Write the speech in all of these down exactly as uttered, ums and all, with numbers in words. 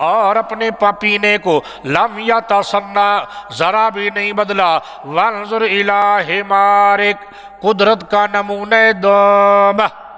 اور اپنے پینے کو لم یتسنہ ذرا بھی نہیں بدلا، وانظر الی حمارک قدرت کا نمونہ دوم،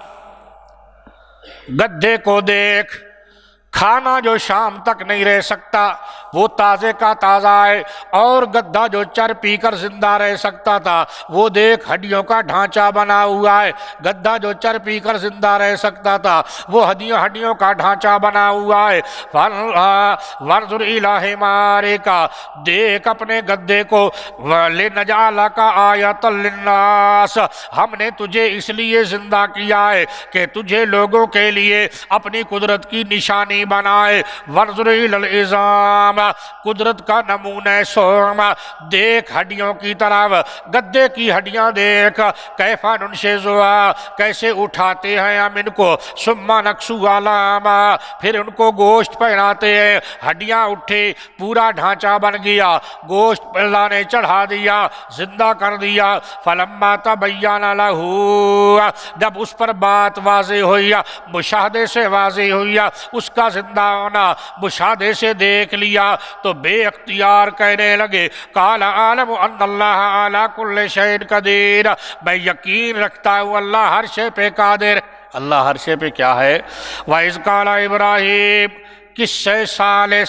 گدھے کو دیکھ، کھانا جو شام تک نہیں رہ سکتا وہ تازے کا تازہ ہے، اور گدھا جو چر پی کر زندہ رہ سکتا تھا وہ دیکھ ہڈیوں کا ڈھانچہ بنا ہوا ہے، گدھا جو چر پی کر زندہ رہ سکتا تھا وہ ہڈیوں ہڈیوں کا ڈھانچہ بنا ہوا ہے۔ وانظر الی حمارک، دیکھ اپنے گدھے کو، لنجعلک آیۃ للناس، ہم نے تجھے اس لیے زندہ کیا ہے کہ تجھے لوگوں کے لیے اپنی قدرت کی نشانی بنائے۔ وانظر الی العظام، قدرت کا نمونہ سوم، دیکھ ہڈیوں کی طرف، گدھے کی ہڈیاں دیکھ، کیف ننشزها، کیسے اٹھاتے ہیں ہم ان کو، ثم نکسوها لحما، پھر ان کو گوشت پہناتے ہیں، ہڈیاں اٹھے، پورا ڈھانچہ بن گیا، گوشت اللہ نے چڑھا دیا، زندہ کر دیا۔ فلما تبین له، جب اس پر بات واضح ہوئی، مشاہدے سے واضح ہوئی، اس کا زندہ ہونا مشاہدے سے دیکھ لیا، تو بے اختیار کہنے لگے، قال اعلم ان اللہ علی کل شیء قدیر، میں یقین رکھتا ہوں اللہ ہر شے پہ قادر، اللہ ہر شے پہ کیا ہے۔ وَإِذْ قَالَ ابراہیم، قصہ ثالث،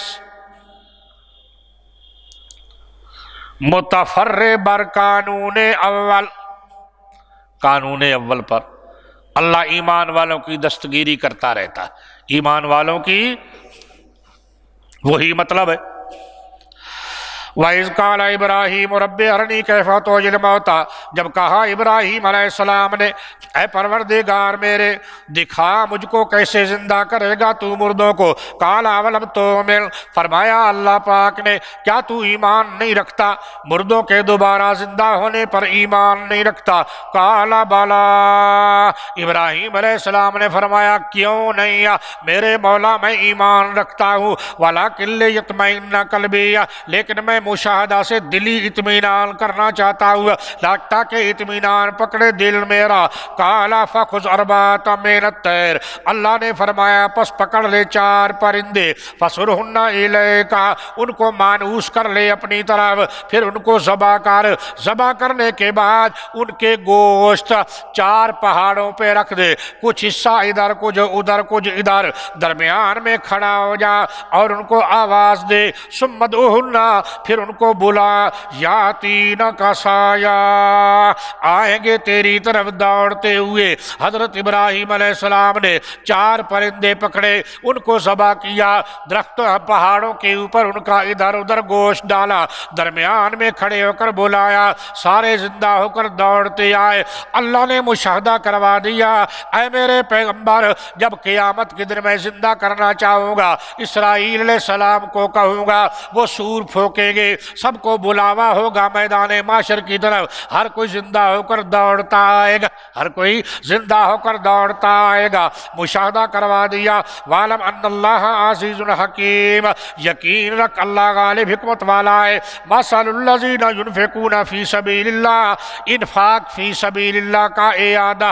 متفرع بر قانون اول، قانون اول پر اللہ ایمان والوں کی دستگیری کرتا رہتا ہے، ایمان والوں کی وہی مطلب ہے۔ وَإِذْ قَالَ إِبْرَاهِيمُ رَبِّ أَرْنِي كَيْفَ تُحْيِي الْمَوْتَىٰ، جب کہا ابراہیم علیہ السلام نے، اے پروردگار میرے، دکھا مجھ کو کیسے زندہ کرے گا تو مردوں کو۔ قَالَ أَوَلَمْ تُؤْمِنْ، فرمایا اللہ پاک نے کیا تو ایمان نہیں رکھتا، مردوں کے دوبارہ زندہ ہونے پر ایمان نہیں رکھتا۔ قَالَ بَلَىٰ، ابراہیم علیہ السلام نے فرمایا کیوں نہیں میرے مولا، میں ایمان رکھتا ہوں، وَلَٰكِن لِيَطْمَئِنَّ قَلْبِي، لیکن میں مشاہدہ سے دلی اطمینان کرنا چاہتا ہوں تاکہ اطمینان پکڑے دل میرا۔ قَالَ فَخُذْ أَرْبَعَةً مِّنَ الطَّيْرِ، اللہ نے فرمایا پس پکڑ لے چار پرندے، فَصُرْهُنَّ إِلَيْكَ، ان کو مانوس کر لے اپنی طرف، پھر ان کو ذبح کر، ذبح کرنے کے بعد ان کے گوشت چار پہاڑوں پہ رکھ دے، کچھ حصہ ادھر کچھ ادھر کچھ ادھر، درمیان میں کھڑا ہو جا اور ان کو آواز دے، ثُمَّ ادْعُوهُنَّ، پھر ان کو بلا، یاتینک سایا، آئیں گے تیری طرف دوڑتے ہوئے۔ حضرت ابراہیم علیہ السلام نے چار پرندے پکڑے، ان کو ذبح کیا، درختوں پہاڑوں کے اوپر ان کا ادھر ادھر گوشت ڈالا، درمیان میں کھڑے ہو کر بلایا، سارے زندہ ہو کر دوڑتے آئے۔ اللہ نے مشاہدہ کروا دیا، اے میرے پیغمبر، جب قیامت کے دن میں زندہ کرنا چاہوں گا، اسرائیل علیہ السلام کو کہوں گا، وہ سور پھونکیں گے، سب کو بلاوا ہوگا میدان معاشر کی طرف، ہر کوئی زندہ ہو کر دوڑتا آئے گا، ہر کوئی زندہ ہو کر دوڑتا آئے گا۔ مشاہدہ کروا دیا، وَعْلَمْ أَنَّ اللَّهَ عَزِيزٌ حَكِيمٌ، یقین رکھ اللہ غالب حکمت والا ہے۔ مَثَلُ الَّذِينَ يُنْفِقُونَ فِي سَبِيلِ اللَّهِ، انفاق فی سبیل اللہ کا اعادہ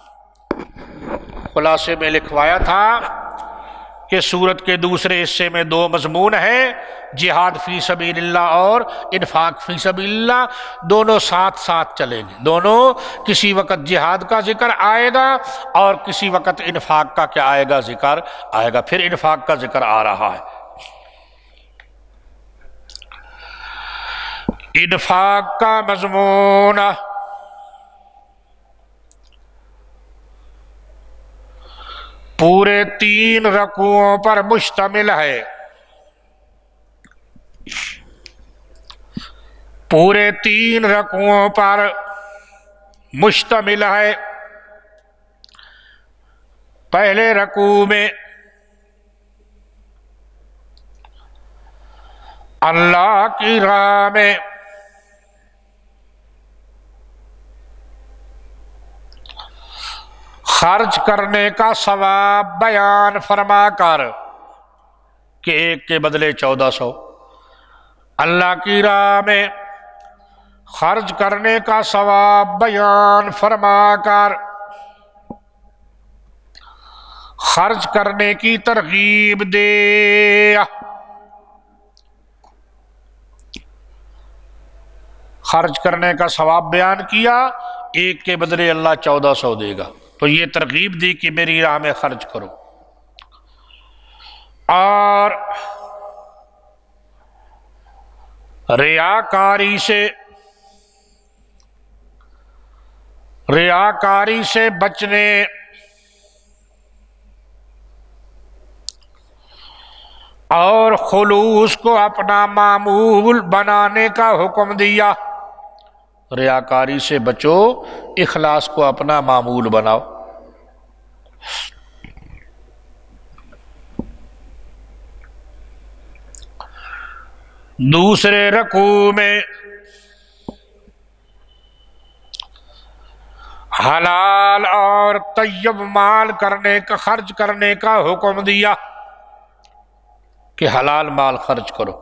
خلاصے میں لکھوایا تھا کہ سورت کے دوسرے حصے میں دو مضمون ہیں، جہاد فی سبیل اللہ اور انفاق فی سبیل اللہ، دونوں ساتھ ساتھ چلیں گے، دونوں کسی وقت جہاد کا ذکر آئے گا اور کسی وقت انفاق کا کیا آئے گا، ذکر آئے گا، پھر انفاق کا ذکر آ رہا ہے۔ انفاق کا مضمون پورے تین رکوعوں پر مشتمل ہے، پورے تین رکوعوں پر مشتمل ہے۔ پہلے رکوع میں اللہ کی راہ میں خرچ کرنے کا ثواب بیان فرما کر کہ ایک کے بدلے چودہ سو، اللہ کی راہ میں خرچ کرنے کا ثواب بیان فرما کر خرچ کرنے کی ترغیب دے، خرچ کرنے کا ثواب بیان کیا، ایک کے بدلے اللہ چودہ سو دے گا، تو یہ ترغیب دی کہ میری راہ میں خرچ کرو۔ اور ریاکاری سے ریاکاری سے بچنے، اور خلوص کو اپنا معمول بنانے کا حکم دیا۔ ریاکاری سے بچو، اخلاص کو اپنا معمول بناؤ۔ دوسرے رکوع میں حلال اور طیب مال کرنے کا خرچ کرنے کا حکم دیا کہ حلال مال خرچ کرو۔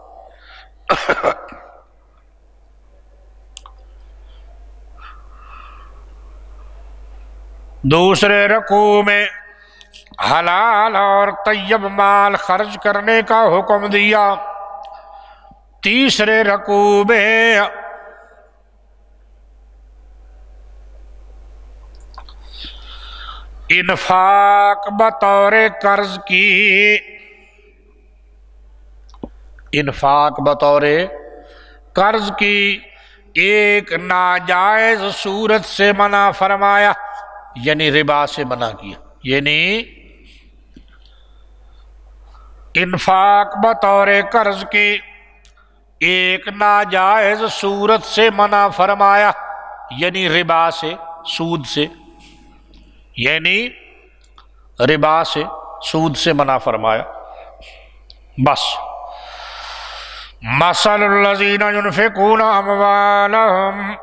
دوسرے رکوع میں حلال اور طیب مال خرچ کرنے کا حکم دیا۔ تیسرے رکوع میں انفاق بطور قرض کی، انفاق بطور قرض کی ایک ناجائز صورت سے منع فرمایا، یعنی ربا سے منع کیا، یعنی انفاق بطور قرض کی ایک ناجائز صورت سے منع فرمایا، یعنی ربا سے، سود سے، یعنی ربا سے، سود سے منع فرمایا۔ بس مثل الذین ينفقون اموالهم،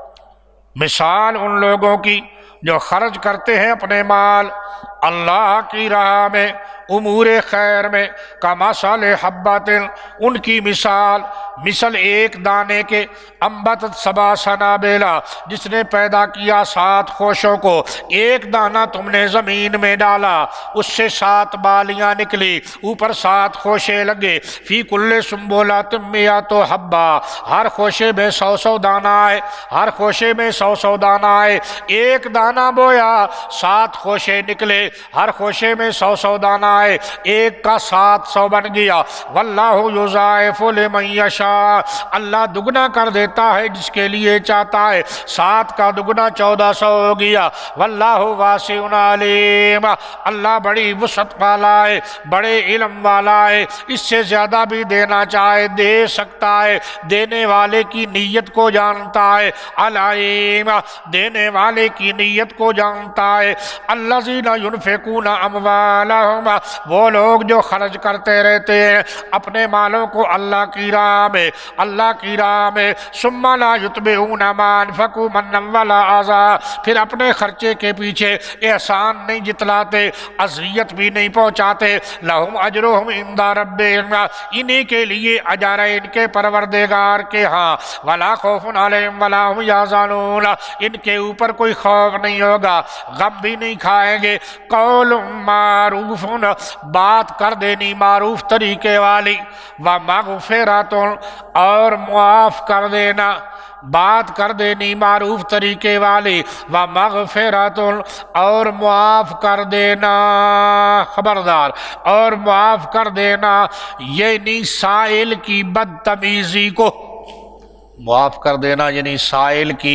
مثال ان لوگوں کی جو خرچ کرتے ہیں اپنے مال اللہ کی راہ میں، امور خیر میں، کمثل حبۃ، ان کی مثال مثل ایک دانے کے، انبتت سبع سنابلا، جس نے پیدا کیا سات خوشوں کو، ایک دانہ تم نے زمین میں ڈالا، اس سے سات بالیاں نکلی، اوپر سات خوشے لگے، فی کل سنبلۃ مئۃ حبہ، ہر خوشے میں سو سو دانہ آئے، ہر خوشے میں سو سو دانہ آئے، ایک دانہ بویا سات خوشے نکلے، ہر خوشے میں سو سو دانہ آئے، ایک کا سات سو بن گیا۔ واللہ یضاعف لمن یشاء، اللہ دگنا کر دیتا ہے جس کے لیے چاہتا ہے، سات کا دگنا چودہ سو ہو گیا۔ واللہ واسع علیم، اللہ بڑی وسعت والا ہے، بڑے علم والا ہے، اس سے زیادہ بھی دینا چاہے دے سکتا ہے، دینے والے کی نیت کو جانتا ہے، علیم دینے والے کی نیت کو جانتا ہے۔ الذین ينفقون اموالهم، وہ لوگ جو خرچ کرتے رہتے ہیں اپنے مالوں کو اللہ کی راہ میں، اللہ کی راہ میں، ثم لا یتبعون ما انفقوا منا ولا اذى، پھر اپنے خرچے کے پیچھے احسان نہیں جتلاتے، اذیت بھی نہیں پہنچاتے، لہم اجرہم عند ربہم، انہی کے لیے اجر ہے ان کے پروردگار کے ہاں، ولا خوف علیہم ولا هم یحزنون، ان کے اوپر کوئی خوف نہیں ہوگا، غم بھی نہیں کھائیں گے۔ قول معروف، بات کر دینی معروف طریقے والی، ومغفرۃ، اور معاف کر دینا، بات کر دینی معروف طریقے والی، ومغفرۃ، اور معاف کر دینا، خبردار، اور معاف کر دینا، یعنی سائل کی بدتمیزی کو، معاف کر دینا یعنی سائل کی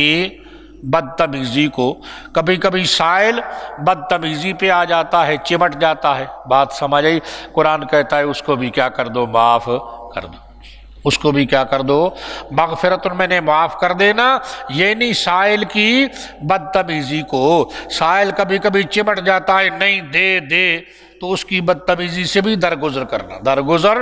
بدتمیزی کو۔ کبھی کبھی سائل بدتمیزی پہ آ جاتا ہے، چمٹ جاتا ہے، بات سمجھ آئی؟ قرآن کہتا ہے اس کو بھی کیا کر دو، معاف کر دو، اس کو بھی کیا کر دو، مغفرت، میں نے معاف کر دینا، یعنی سائل کی بدتمیزی کو۔ سائل کبھی کبھی چمٹ جاتا ہے، نہیں دے دے، تو اس کی بدتمیزی سے بھی درگزر کرنا، درگزر۔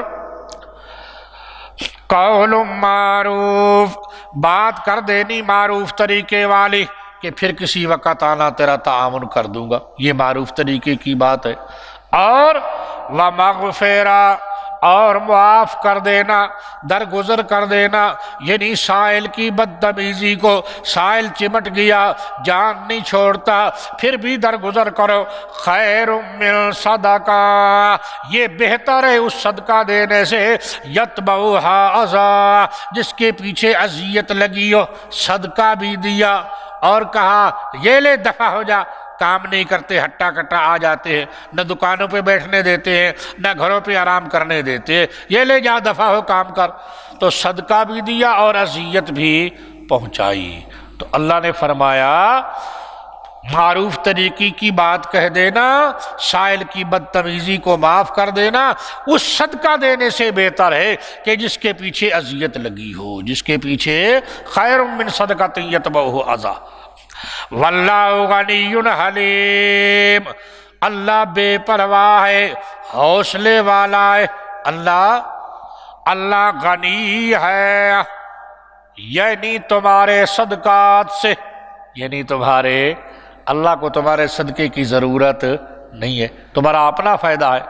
قول معروف، بات کر دینی معروف طریقے والی، کہ پھر کسی وقت آنا تیرا تعاون کر دوں گا، یہ معروف طریقے کی بات ہے۔ اور ومغفرہ، اور معاف کر دینا، درگزر کر دینا، یعنی سائل کی بدتمیزی کو، سائل چمٹ گیا جان نہیں چھوڑتا پھر بھی درگزر کرو، خیر من صدقہ، یہ بہتر ہے اس صدقہ دینے سے، یتبعھا اذی، جس کے پیچھے اذیت لگی ہو، صدقہ بھی دیا اور کہا یہ لے دفع ہو جا، کام نہیں کرتے، ہٹا کٹا آ جاتے ہیں، نہ دکانوں پہ بیٹھنے دیتے ہیں، نہ گھروں پہ آرام کرنے دیتے ہیں، یہ لے جا دفع ہو کام کر، تو صدقہ بھی دیا اور اذیت بھی پہنچائی۔ تو اللہ نے فرمایا معروف طریقے کی بات کہہ دینا، سائل کی بدتمیزی کو معاف کر دینا، اس صدقہ دینے سے بہتر ہے کہ جس کے پیچھے اذیت لگی ہو، جس کے پیچھے خیر من صدقۃ یتبعھا اذی، واللہ غنی حلیم، اللہ بے پرواہ ہے، حوصلے والا ہے، اللہ اللہ غنی ہے، یعنی تمہارے صدقات سے، یعنی تمہارے اللہ کو تمہارے صدقے کی ضرورت نہیں ہے، تمہارا اپنا فائدہ ہے،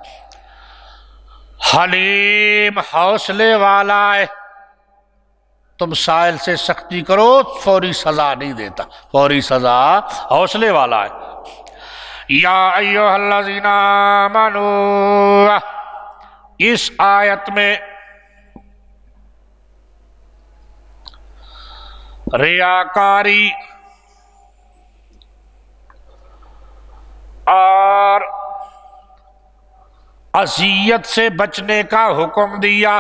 حلیم حوصلے والا ہے، تم سائل سے سختی کرو فوری سزا نہیں دیتا، فوری سزا، حوصلے والا ہے۔ یا ایھا الذین آمنوا، اس آیت میں ریاکاری اور اذیت سے بچنے کا حکم دیا،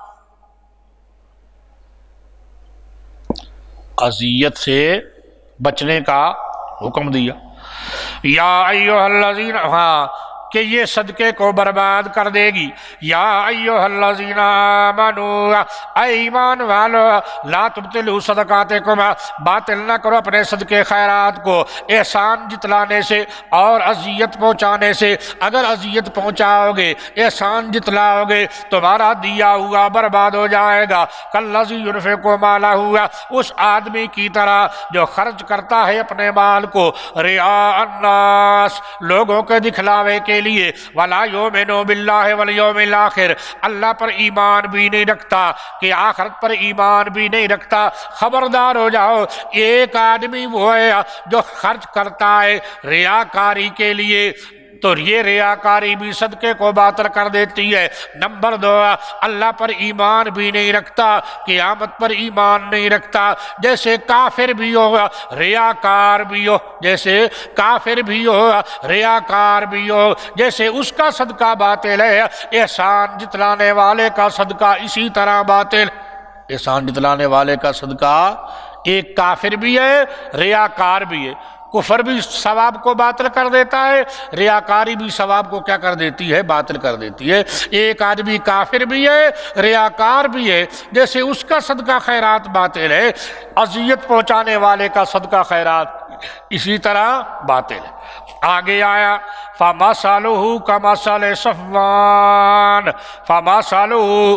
اذیت سے بچنے کا حکم دیا، یا ایھا الذین، ہاں کہ یہ صدقے کو برباد کر دے گی، یا ایھا الذین آمنوا، اے ایمان والو، لا تبطلوا صدقاتکم، باطل نہ کرو اپنے صدقے خیرات کو احسان جتلانے سے اور اذیت پہنچانے سے، اگر اذیت پہنچاؤ گے، احسان جتلاؤ گے، تمہارا دیا ہوا برباد ہو جائے گا، کالذی ينفق مالہ، اس آدمی کی طرح جو خرچ کرتا ہے اپنے مال کو رعاء الناس، لوگوں کے دکھلاوے کے لیے، وَلَا يُؤْمِنُ بِاللَّهِ وَالْيَوْمِ الْآخِرِ، اللہ پر ایمان بھی نہیں رکھتا کہ آخرت پر ایمان بھی نہیں رکھتا، خبردار ہو جاؤ، ایک آدمی وہ ہے جو خرچ کرتا ہے ریاکاری کے لیے، تو یہ ریاکاری بھی صدقے کو باطل کر دیتی ہے۔ نمبر دو، اللہ پر ایمان بھی نہیں رکھتا، قیامت پر ایمان نہیں رکھتا، جیسے کافر بھی ہو ریاکار بھی ہو، جیسے کافر بھی ہو ریاکار بھی ہو، جیسے اس کا صدقہ باطل ہے، احسان جتلانے والے کا صدقہ اسی طرح باطل، احسان جتلانے والے کا صدقہ ایک کافر بھی ہے، ریاکار بھی ہے، کفر بھی ثواب کو باطل کر دیتا ہے، ریاکاری بھی ثواب کو کیا کر دیتی ہے، باطل کر دیتی ہے۔ ایک آدمی کافر بھی ہے، ریاکار بھی ہے، جیسے اس کا صدقہ خیرات باطل ہے، اذیت پہنچانے والے کا صدقہ خیرات اسی طرح باطل ہے۔ آگے آیا فَمَثَلُهُ كَمَثَلِ صَفْوَانَ، فَمَثَلُهُ،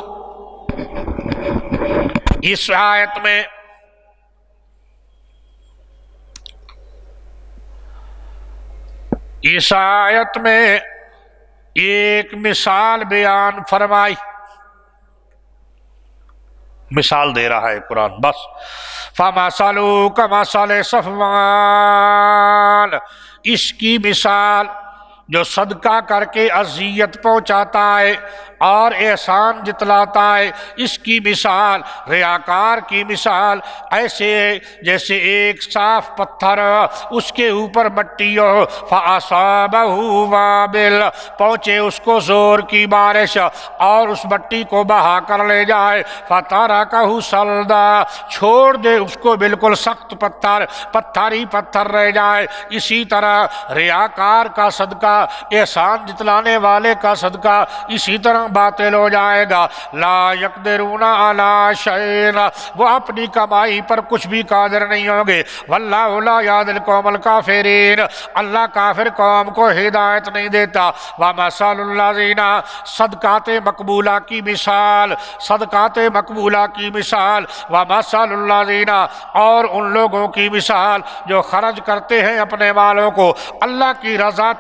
اس آیت میں اس آیت میں ایک مثال بیان فرمائی، مثال دے رہا ہے قرآن، بس فَمَثَلُهُ كَمَثَلِ صَفْوَانَ، اس کی مثال جو صدقہ کر کے اذیت پہنچاتا ہے اور احسان جتلاتا ہے، اس کی مثال، ریاکار کی مثال ایسے جیسے ایک صاف پتھر، اس کے اوپر مٹی ہو، فَأَصَابَهُ وَابِلٌ، پہنچے اس کو زور کی بارش اور اس مٹی کو بہا کر لے جائے، فَتَرَكَهُ صَلْدًا، چھوڑ دے اس کو بالکل سخت پتھر، پتھر ہی پتھر رہ جائے۔ اسی طرح ریاکار کا صدقہ، احسان جتلانے والے کا صدقہ اسی طرح باطل ہو جائے گا۔ لا یقدرون علی شیء، وہ اپنی کمائی پر کچھ بھی قادر نہیں ہوں گے۔ واللہ لا یہدی القوم الکافرین، اللہ کافر قوم کو ہدایت نہیں دیتا۔ ومثل الذین، صدقات مقبولہ کی مثال، صدقات مقبولہ کی مثال، ومثل الذین، اور ان لوگوں کی مثال جو خرچ کرتے ہیں اپنے مالوں کو اللہ کی رضا طلب کر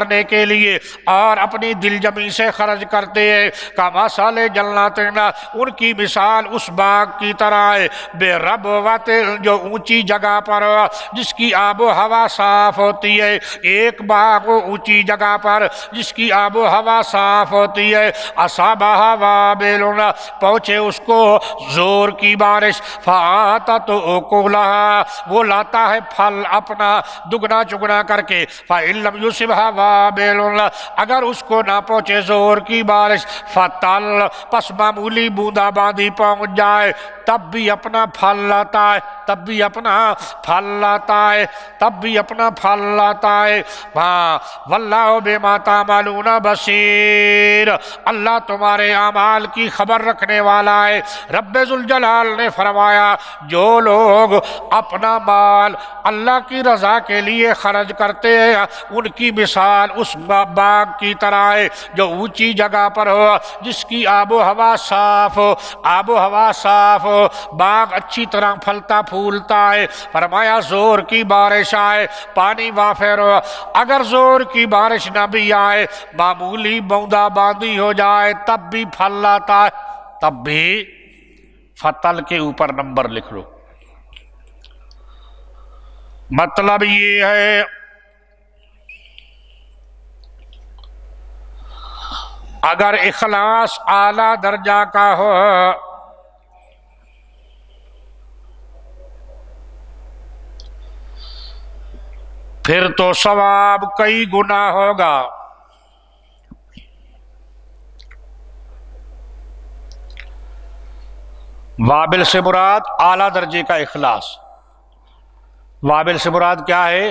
کرنے کے لیے اور اپنی دل جمی سے خرچ کرتے ہیں، کمثل جنت، ان کی مثال اس باغ کی طرح ہے، بے ربوت، جو اونچی جگہ پر جس کی آب و ہوا صاف ہوتی ہے، ایک باغ اونچی جگہ پر جس کی آب و ہوا صاف ہوتی ہے، اصابہ وابل، پہنچے اس کو زور کی بارش، فآتت اکلہا، وہ لاتا ہے پھل اپنا دگنا چگنا کر کے، فإن لم یصبھا وابل، اگر اس کو نہ پہنچے زور کی بارش، فتل، پس معمولی بوندا باندی پہنچ جائے، تب بھی اپنا پھل لاتا ہے، تب بھی اپنا پھل لاتا ہے، تب بھی اپنا پھل لاتا ہے۔ ہاں، واللہ بما تعملون بصیر، اللہ تمہارے اعمال کی خبر رکھنے والا ہے۔ رب ذوالجلال نے فرمایا جو لوگ اپنا مال اللہ کی رضا کے لیے خرچ کرتے ہیں ان کی مثال اس باغ کی طرح ہے جو اونچی جگہ پر ہو، جس کی آب و ہوا صاف ہو، آب و ہوا صاف ہو، باغ اچھی طرح پھلتا پھولتا ہے۔ فرمایا زور کی بارش آئے، پانی وافر ہو، اگر زور کی بارش نہ بھی آئے، معمولی بوندا باندی ہو جائے، تب بھی پھل لاتا ہے، تب بھی فتل کے اوپر نمبر لکھ لو۔ مطلب یہ ہے اگر اخلاص اعلیٰ درجہ کا ہو پھر تو ثواب کئی گنا ہوگا، وابل سے مراد اعلیٰ درجے کا اخلاص، وابل سے مراد کیا ہے؟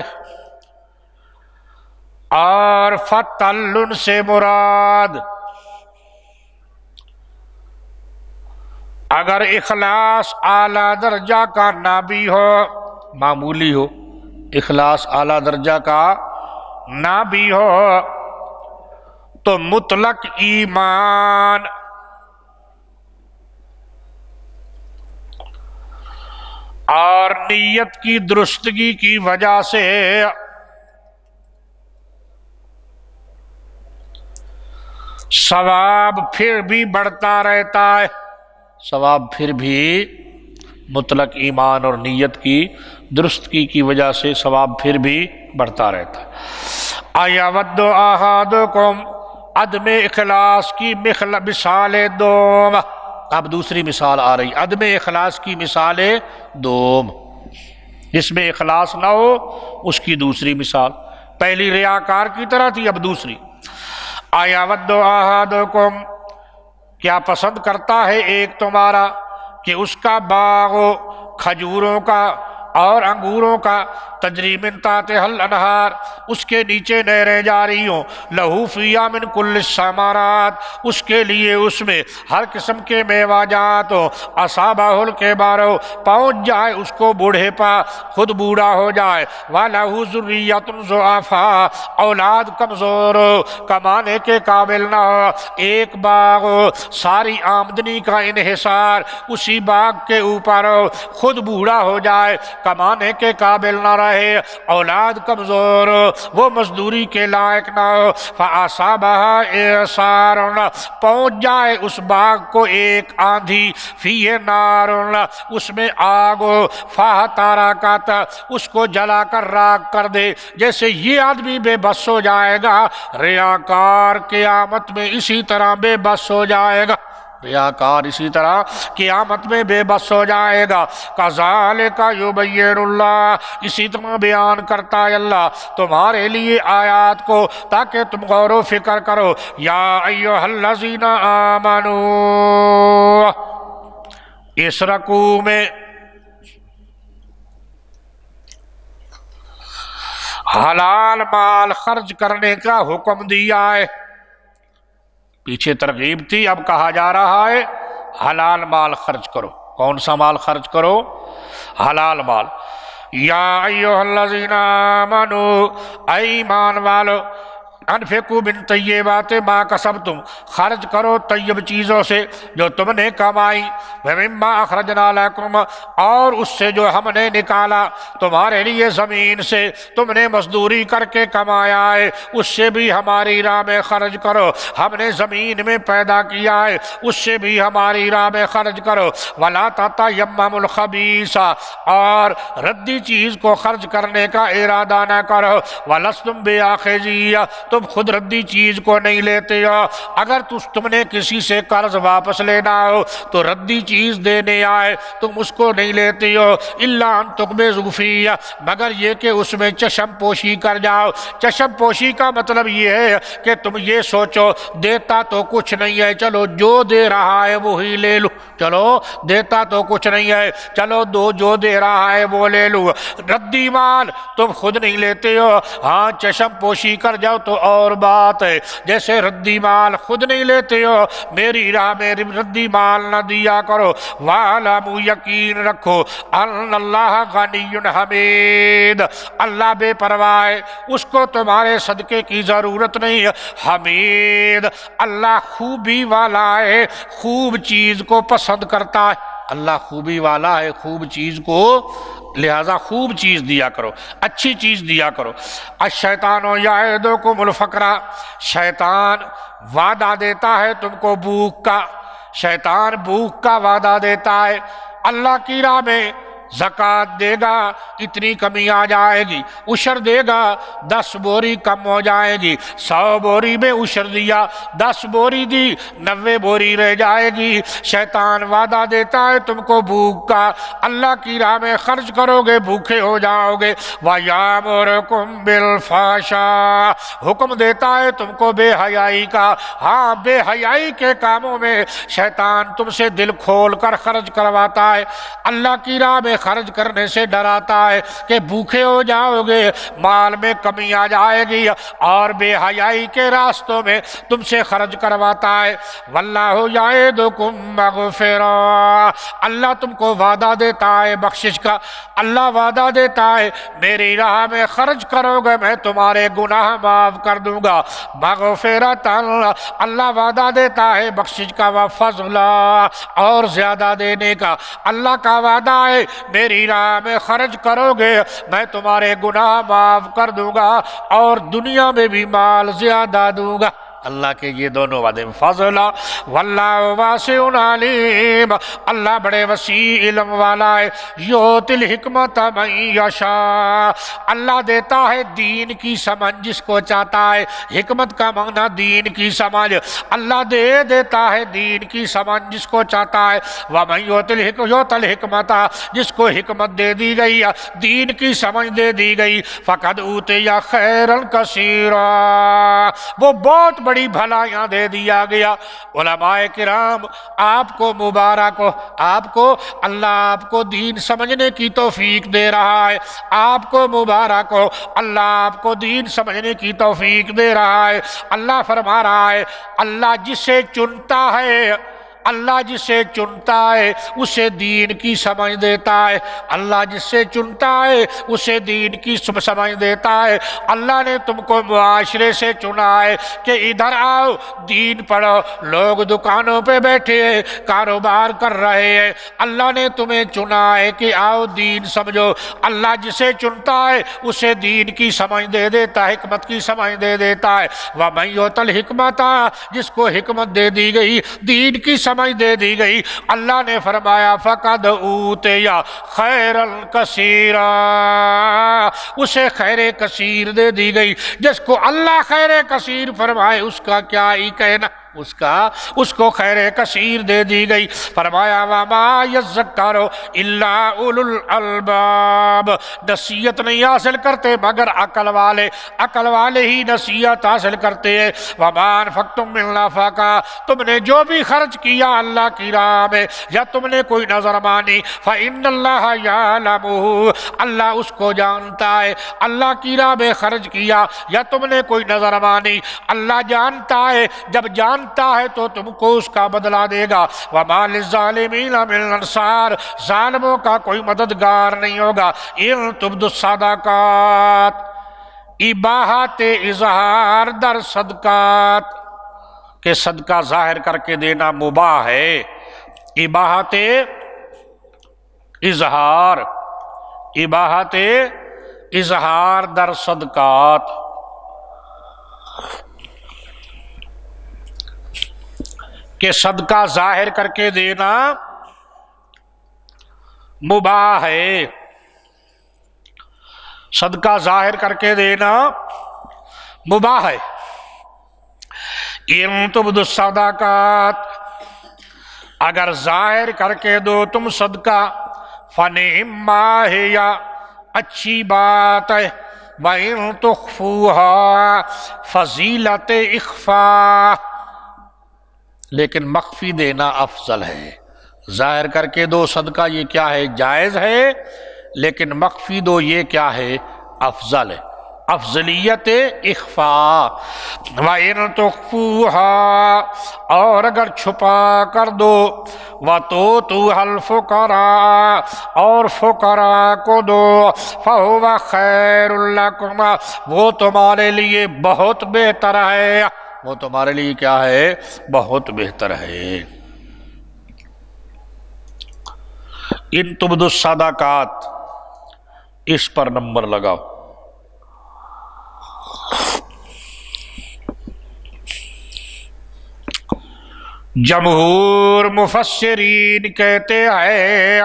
اور فتل سے مراد اگر اخلاص اعلیٰ درجہ کا نہ بھی ہو، معمولی ہو، اخلاص اعلیٰ درجہ کا نہ بھی ہو، تو مطلق ایمان اور نیت کی درستگی کی وجہ سے ثواب پھر بھی بڑھتا رہتا ہے، ثواب پھر بھی مطلق ایمان اور نیت کی درستگی کی وجہ سے ثواب پھر بھی بڑھتا رہتا ہے۔ اَیَوَدُّ أَحَدُکُمْ، عدم اخلاص کی مثال دوم، اب دوسری مثال آ رہی، عدم اخلاص کی مثال دوم، جس میں اخلاص نہ ہو اس کی دوسری مثال، پہلی ریاکار کی طرح تھی، اب دوسری۔ اَیَوَدُّ أَحَدُکُمْ، کیا پسند کرتا ہے ایک تمہارا کہ اس کا باغ کھجوروں کا اور انگوروں کا، تجری من تحتہا الانہار، اس کے نیچے نہریں جاری ہوں، لہو فیہا من کل الثمرات، اس کے لیے اس میں ہر قسم کے میوہ جات ہو، اصابہ الکبر، پہنچ جائے اس کو بوڑھے پا، خود بوڑھا ہو جائے، وَلَهُ ذُرِّيَّةٌ ضُعَفَاء، اولاد کمزور ہو، کمانے کے قابل نہ ہو، ایک باغ ہو، ساری آمدنی کا انحصار اسی باغ کے اوپر ہو، خود بوڑھا ہو جائے، کمانے کے قابل نہ رہے، اولاد کمزور ہو، وہ مزدوری کے لائق نہ ہو، فَأَصَابَهَا إِعْصَارٌ، پہنچ جائے اس باغ کو ایک آندھی، فِيهِ نَارٌ، اس میں آگ ہو، فَاحْتَرَقَتْ، اس کو جلا کر راکھ کر دے، جیسے یہ آدمی بے بس ہو جائے گا، ریاکار قیامت میں اسی طرح بے بس ہو جائے گا، ریاکار اسی طرح قیامت میں بے بس ہو جائے گا۔ کذالک یبین اللہ، اسی طرح بیان کرتا ہے اللہ تمہارے لیے آیات کو تاکہ تم غور و فکر کرو۔ یا ایھا الذین آمنوا، اس رکوع میں حلال مال خرچ کرنے کا حکم دیا ہے، پیچھے ترغیب تھی، اب کہا جا رہا ہے حلال مال خرچ کرو۔ کون سا مال خرچ کرو؟ حلال مال۔ یا ایھا الذین آمنوا، اے ایمان والو، انفقوا من طیبات ما کسبتم، خرچ کرو طیب چیزوں سے جو تم نے کمائی، ومما اخرجنا لکم، اور اس سے جو ہم نے نکالا تمہارے لیے زمین سے، تم نے مزدوری کر کے کمایا ہے، اس سے بھی ہماری راہ میں خرچ کرو، ہم نے زمین میں پیدا کیا ہے اس سے بھی ہماری راہ میں خرچ کرو، ولا تتیمموا الخبیث، اور ردی چیز کو خرچ کرنے کا ارادہ نہ کرو، ولستم بآخذیہ، تم خود ردی چیز کو نہیں لیتے ہو، اگر تم نے کسی سے قرض واپس لینا ہو تو ردی چیز دینے آئے تم اس کو نہیں لیتے ہو، الا ان تقبضوا فیہ، مگر یہ کہ اس میں چشم پوشی کر جاؤ۔ چشم پوشی کا مطلب یہ ہے کہ تم یہ سوچو دیتا تو کچھ نہیں ہے، چلو جو دے رہا ہے وہی لے لو، چلو دیتا تو کچھ نہیں ہے، چلو دو جو دے رہا ہے وہ لے لو۔ ردی مال تم خود نہیں لیتے ہو، ہاں چشم پوشی کر جاؤ تو اور بات ہے، جیسے ردی مال خود نہیں لیتے ہو میری راہ میں ردی مال نہ دیا کرو۔ وَاعْلَمُوا، یقین رکھو، ان اللہ غنی حمید، اللہ بے پرواہ ہے، اس کو تمہارے صدقے کی ضرورت نہیں ہے، حمید، اللہ خوبی والا ہے، خوب چیز کو پسند کرتا ہے، اللہ خوبی والا ہے خوب چیز کو، لہذا خوب چیز دیا کرو، اچھی چیز دیا کرو۔ الشیطان یعدکم الفقر، شیطان وعدہ دیتا ہے تم کو بھوک کا، شیطان بھوک کا وعدہ دیتا ہے، اللہ کی راہ میں زکوٰۃ دے گا اتنی کمی آ جائے گی، عشر دے گا دس بوری کم ہو جائے گی، سو بوری میں عشر دیا دس بوری دی نوے بوری رہ جائے گی۔ شیطان وعدہ دیتا ہے تم کو بھوک کا، اللہ کی راہ میں خرچ کرو گے بھوکے ہو جاؤ گے۔ وَيَأْمُرُكُم بِالْفَحْشَاءِ، حکم دیتا ہے تم کو بے حیائی کا، ہاں بے حیائی کے کاموں میں شیطان تم سے دل کھول کر خرچ کرواتا ہے، اللہ کی راہ میں خرچ کرنے سے ڈراتا ہے کہ بھوکے ہو جاؤ گے، مال میں کمی آ جائے گی، اور بے حیائی کے راستوں میں تم سے خرچ کرواتا ہے۔ واللہ یعدکم مغفرہ، اللہ تم کو وعدہ دیتا ہے بخشش کا، اللہ وعدہ دیتا ہے میری راہ میں خرچ کرو گے میں تمہارے گناہ معاف کر دوں گا، مغفرتاً، اللہ وعدہ دیتا ہے بخشش کا، وفضلا، اور زیادہ دینے کا، اللہ کا وعدہ ہے میری راہ میں خرچ کرو گے میں تمہارے گناہ معاف کر دوں گا اور دنیا میں بھی مال زیادہ دوں گا۔ اللہ کے یہ دونوں وعدے، فضلا، واللہ واسع علیم، اللہ بڑے وسیع علم والا ہے، یؤتی الحکمت من یشاء، اللہ دیتا ہے دین کی سمجھ جس کو چاہتا ہے، حکمت کا معنی دین کی سمجھ، اللہ دے دیتا ہے دین کی سمجھ جس کو چاہتا ہے، ومن یؤت الحکمت، جس کو حکمت دے دی گئی دین کی سمجھ دے دی گئی، فقد اوتی خیرا کثیرا، وہ بہت بڑی بھلائیاں دے دیا گیا۔ علماء کرام آپ کو مبارک ہو، آپ کو اللہ آپ کو دین سمجھنے کی توفیق دے رہا ہے، آپ کو مبارک ہو، اللہ آپ کو دین سمجھنے کی توفیق دے رہا ہے۔ اللہ فرما رہا ہے اللہ جسے چنتا ہے، اللہ جسے چنتا ہے اسے دین کی سمجھ دیتا ہے، اللہ جسے چنتا ہے اسے دین کی سمجھ دیتا ہے۔ اللہ نے تم کو معاشرے سے چنا ہے کہ ادھر آؤ دین پڑھو، لوگ دکانوں پہ بیٹھے ہیں کاروبار کر رہے ہیں، اللہ نے تمہیں چنا ہے کہ آؤ دین سمجھو۔ اللہ جسے چنتا ہے اسے دین کی سمجھ دے دیتا ہے، حکمت کی سمجھ دے دیتا ہے۔ وَمَن یُؤْتَ الْحِکْمَةَ، جس کو حکمت دے دی گئی دین کی سمجھ دے دی گئی، اللہ نے فرمایا فقد اوتی خیرا کثیرا، اسے خیر کثیر دے دی گئی۔ جس کو اللہ خیر کثیر فرمائے اس کا کیا ہی کہنا، اس کا اس کو خیر کثیر دے دی گئی۔ فرمایا وما یذکر الا اولو الالباب، نصیحت نہیں حاصل کرتے مگر عقل والے، عقل والے ہی نصیحت حاصل کرتے ہیں۔ وما انفقتم من نفقہ، تم نے جو بھی خرچ کیا اللہ کی راہ میں یا تم نے کوئی نظر مانی، فإن اللہ یعلمہ، اللہ اس کو جانتا ہے۔ اللہ کی راہ میں خرچ کیا یا تم نے کوئی نظر مانی، اللہ جانتا ہے، جب جان ہے تو تم کو اس کا بدلہ دے گا۔ وَمَا لِلظَّالِمِينَ مِنْ أَنصَارٍ، ظالموں کا کوئی مددگار نہیں ہوگا۔ إِن تُبْدُوا الصَّدَقَاتِ، اباحت اظہار در صدقات کہ صدقہ ظاہر کر کے دینا مباح ہے. اباحت اظہار اباحت اظہار در صدقات کہ صدقہ ظاہر کر کے دینا مباح ہے. صدقہ ظاہر کر کے دینا مباح ہے. ان تبدوا الصدقات اگر ظاہر کر کے دو تم صدقہ فنعما ہی اچھی بات ہے. وَإِن تُخْفُوهَا فضیلت اخفاء لیکن مخفی دینا افضل ہے. ظاہر کر کے دو صدقہ یہ کیا ہے جائز ہے، لیکن مخفی دو یہ کیا ہے افضل ہے. افضلیت اخفاء. وَإِن تُخْفُوهَا اور اگر چھپا کر دو وَتُؤْتُوهَا الْفُقَرَاءَ اور فقراء کو دو فَهُوَ خَيْرٌ لَكُمْ وہ تمہارے لیے بہت بہتر ہے. وہ تمہارے لیے کیا ہے بہت بہتر ہے. ان تبدوا الصدقات اس پر نمبر لگاؤ. جمہور مفسرین کہتے ہیں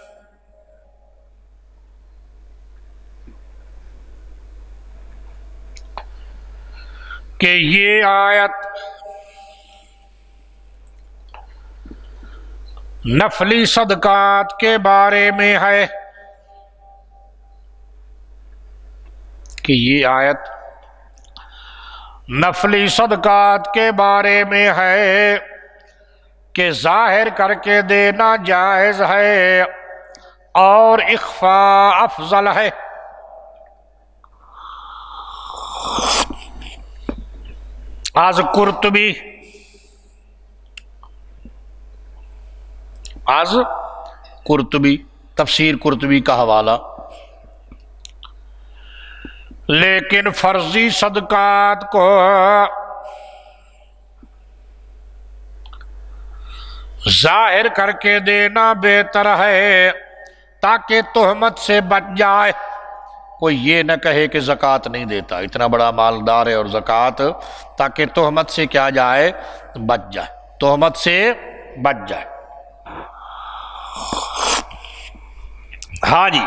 کہ یہ آیت نفلی صدقات کے بارے میں ہے کہ یہ آیت نفلی صدقات کے بارے میں ہے کہ ظاہر کر کے دینا جائز ہے اور اخفاء افضل ہے. آج قرطبی آج قرطبی تفسیر قرطبی کا حوالہ لیکن فرضی صدقات کو ظاہر کر کے دینا بہتر ہے تاکہ تہمت سے بچ جائے. کوئی یہ نہ کہے کہ زکوٰۃ نہیں دیتا، اتنا بڑا مالدار ہے اور زکوٰۃ، تاکہ تہمت سے کیا جائے بچ جائے تہمت سے بچ جائے. ہاں جی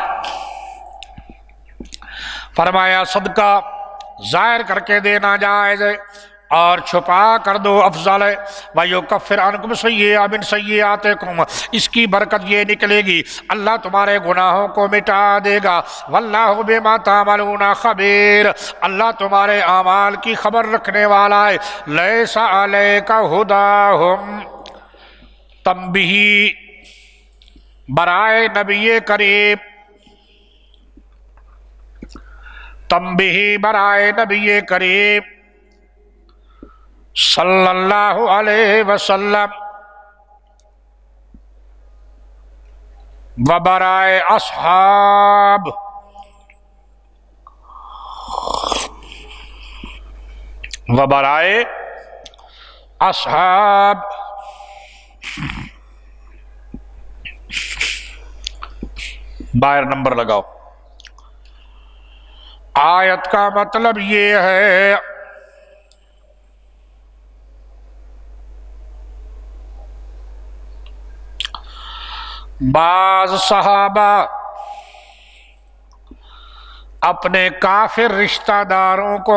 فرمایا صدقہ ظاہر کر کے دینا جائز ہے اور چھپا کر دو افضل ہے. وَيُكَفِّرْ عَنْكُمْ سَيِّئَاتِكُمْ مِنْ سَيِّئَاتِكُمْ اس کی برکت یہ نکلے گی اللہ تمہارے گناہوں کو مٹا دے گا. وَاللَّهُ بِمَا تَعْمَلُونَ خَبِيرٌ اللہ تمہارے اعمال کی خبر رکھنے والا ہے. لَيْسَ عَلَيْكَ هُدَاهُمْ تنبیہ برائے نبی کریم تنبیہ برائے نبی کریم صلی اللہ علیہ وسلم وبرائے اصحاب وبرائے اصحاب باہر نمبر لگاؤ. آیت کا مطلب یہ ہے بعض صحابہ اپنے کافر رشتہ داروں کو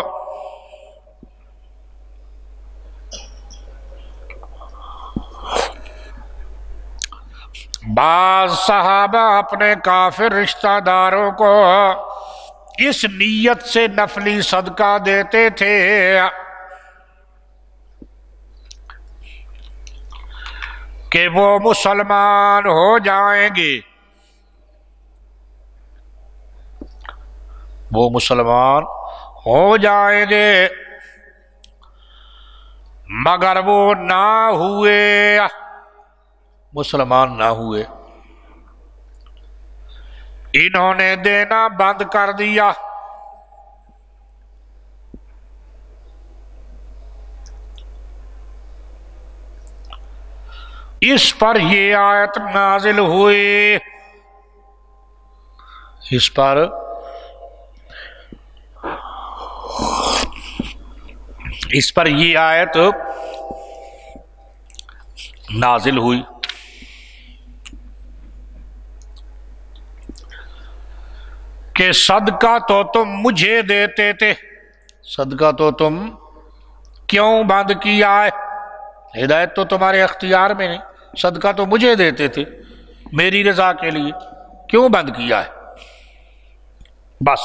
بعض صحابہ اپنے کافر رشتہ داروں کو اس نیت سے نفلی صدقہ دیتے تھے کہ وہ مسلمان ہو جائیں گے وہ مسلمان ہو جائیں گے مگر وہ نہ ہوئے مسلمان نہ ہوئے. انہوں نے دینا بند کر دیا اس پر یہ آیت نازل ہوئی، اس پر اس پر یہ آیت نازل ہوئی کہ صدقہ تو تم مجھے دیتے تھے، صدقہ تو تم کیوں بند کیا ہے؟ ہدایت تو تمہارے اختیار میں نہیں، صدقہ تو مجھے دیتے تھے میری رضا کے لیے، کیوں بند کیا ہے؟ بس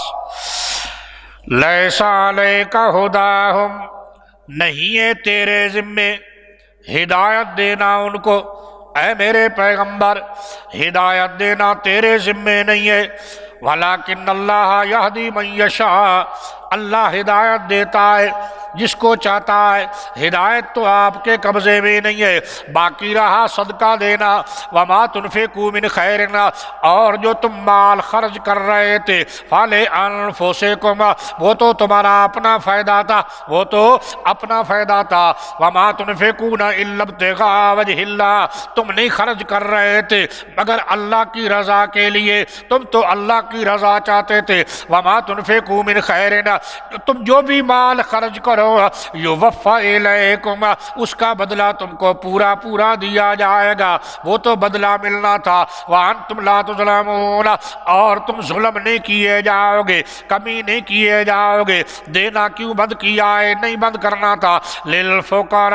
لیسا علیک ہداہم، نہیں ہے تیرے ذمے ہدایت دینا ان کو، اے میرے پیغمبر ہدایت دینا تیرے ذمے نہیں ہے، ولیکن اللہ یہدی من یشاء، اللہ ہدایت دیتا ہے جس کو چاہتا ہے، ہدایت تو آپ کے قبضے میں نہیں ہے۔ باقی رہا صدقہ دینا، وما تنفقوا من خیر، اور جو تم مال خرچ کر رہے تھے فلانفسکم، وہ تو تمہارا اپنا فائدہ تھا، وہ تو اپنا فائدہ تھا۔ وما تنفقون الا ابتغاء وجہ اللہ، تم نہیں خرچ کر رہے تھے مگر اللہ کی رضا کے لیے، تم تو اللہ کی رضا چاہتے تھے۔ وما تنفقوا من خیر، تم جو بھی مال خرچ کرو یوفی الیکم، اس کا بدلہ تم کو پورا پورا دیا جائے گا، وہ تو بدلہ ملنا تھا۔ وانتم لا تظلمون، اور تم ظلم نہیں کیے جاؤ گے، کمی نہیں کیے جاؤ گے۔ دینا کیوں بند کیا ہے؟ نہیں بند کرنا تھا۔ للفقراء،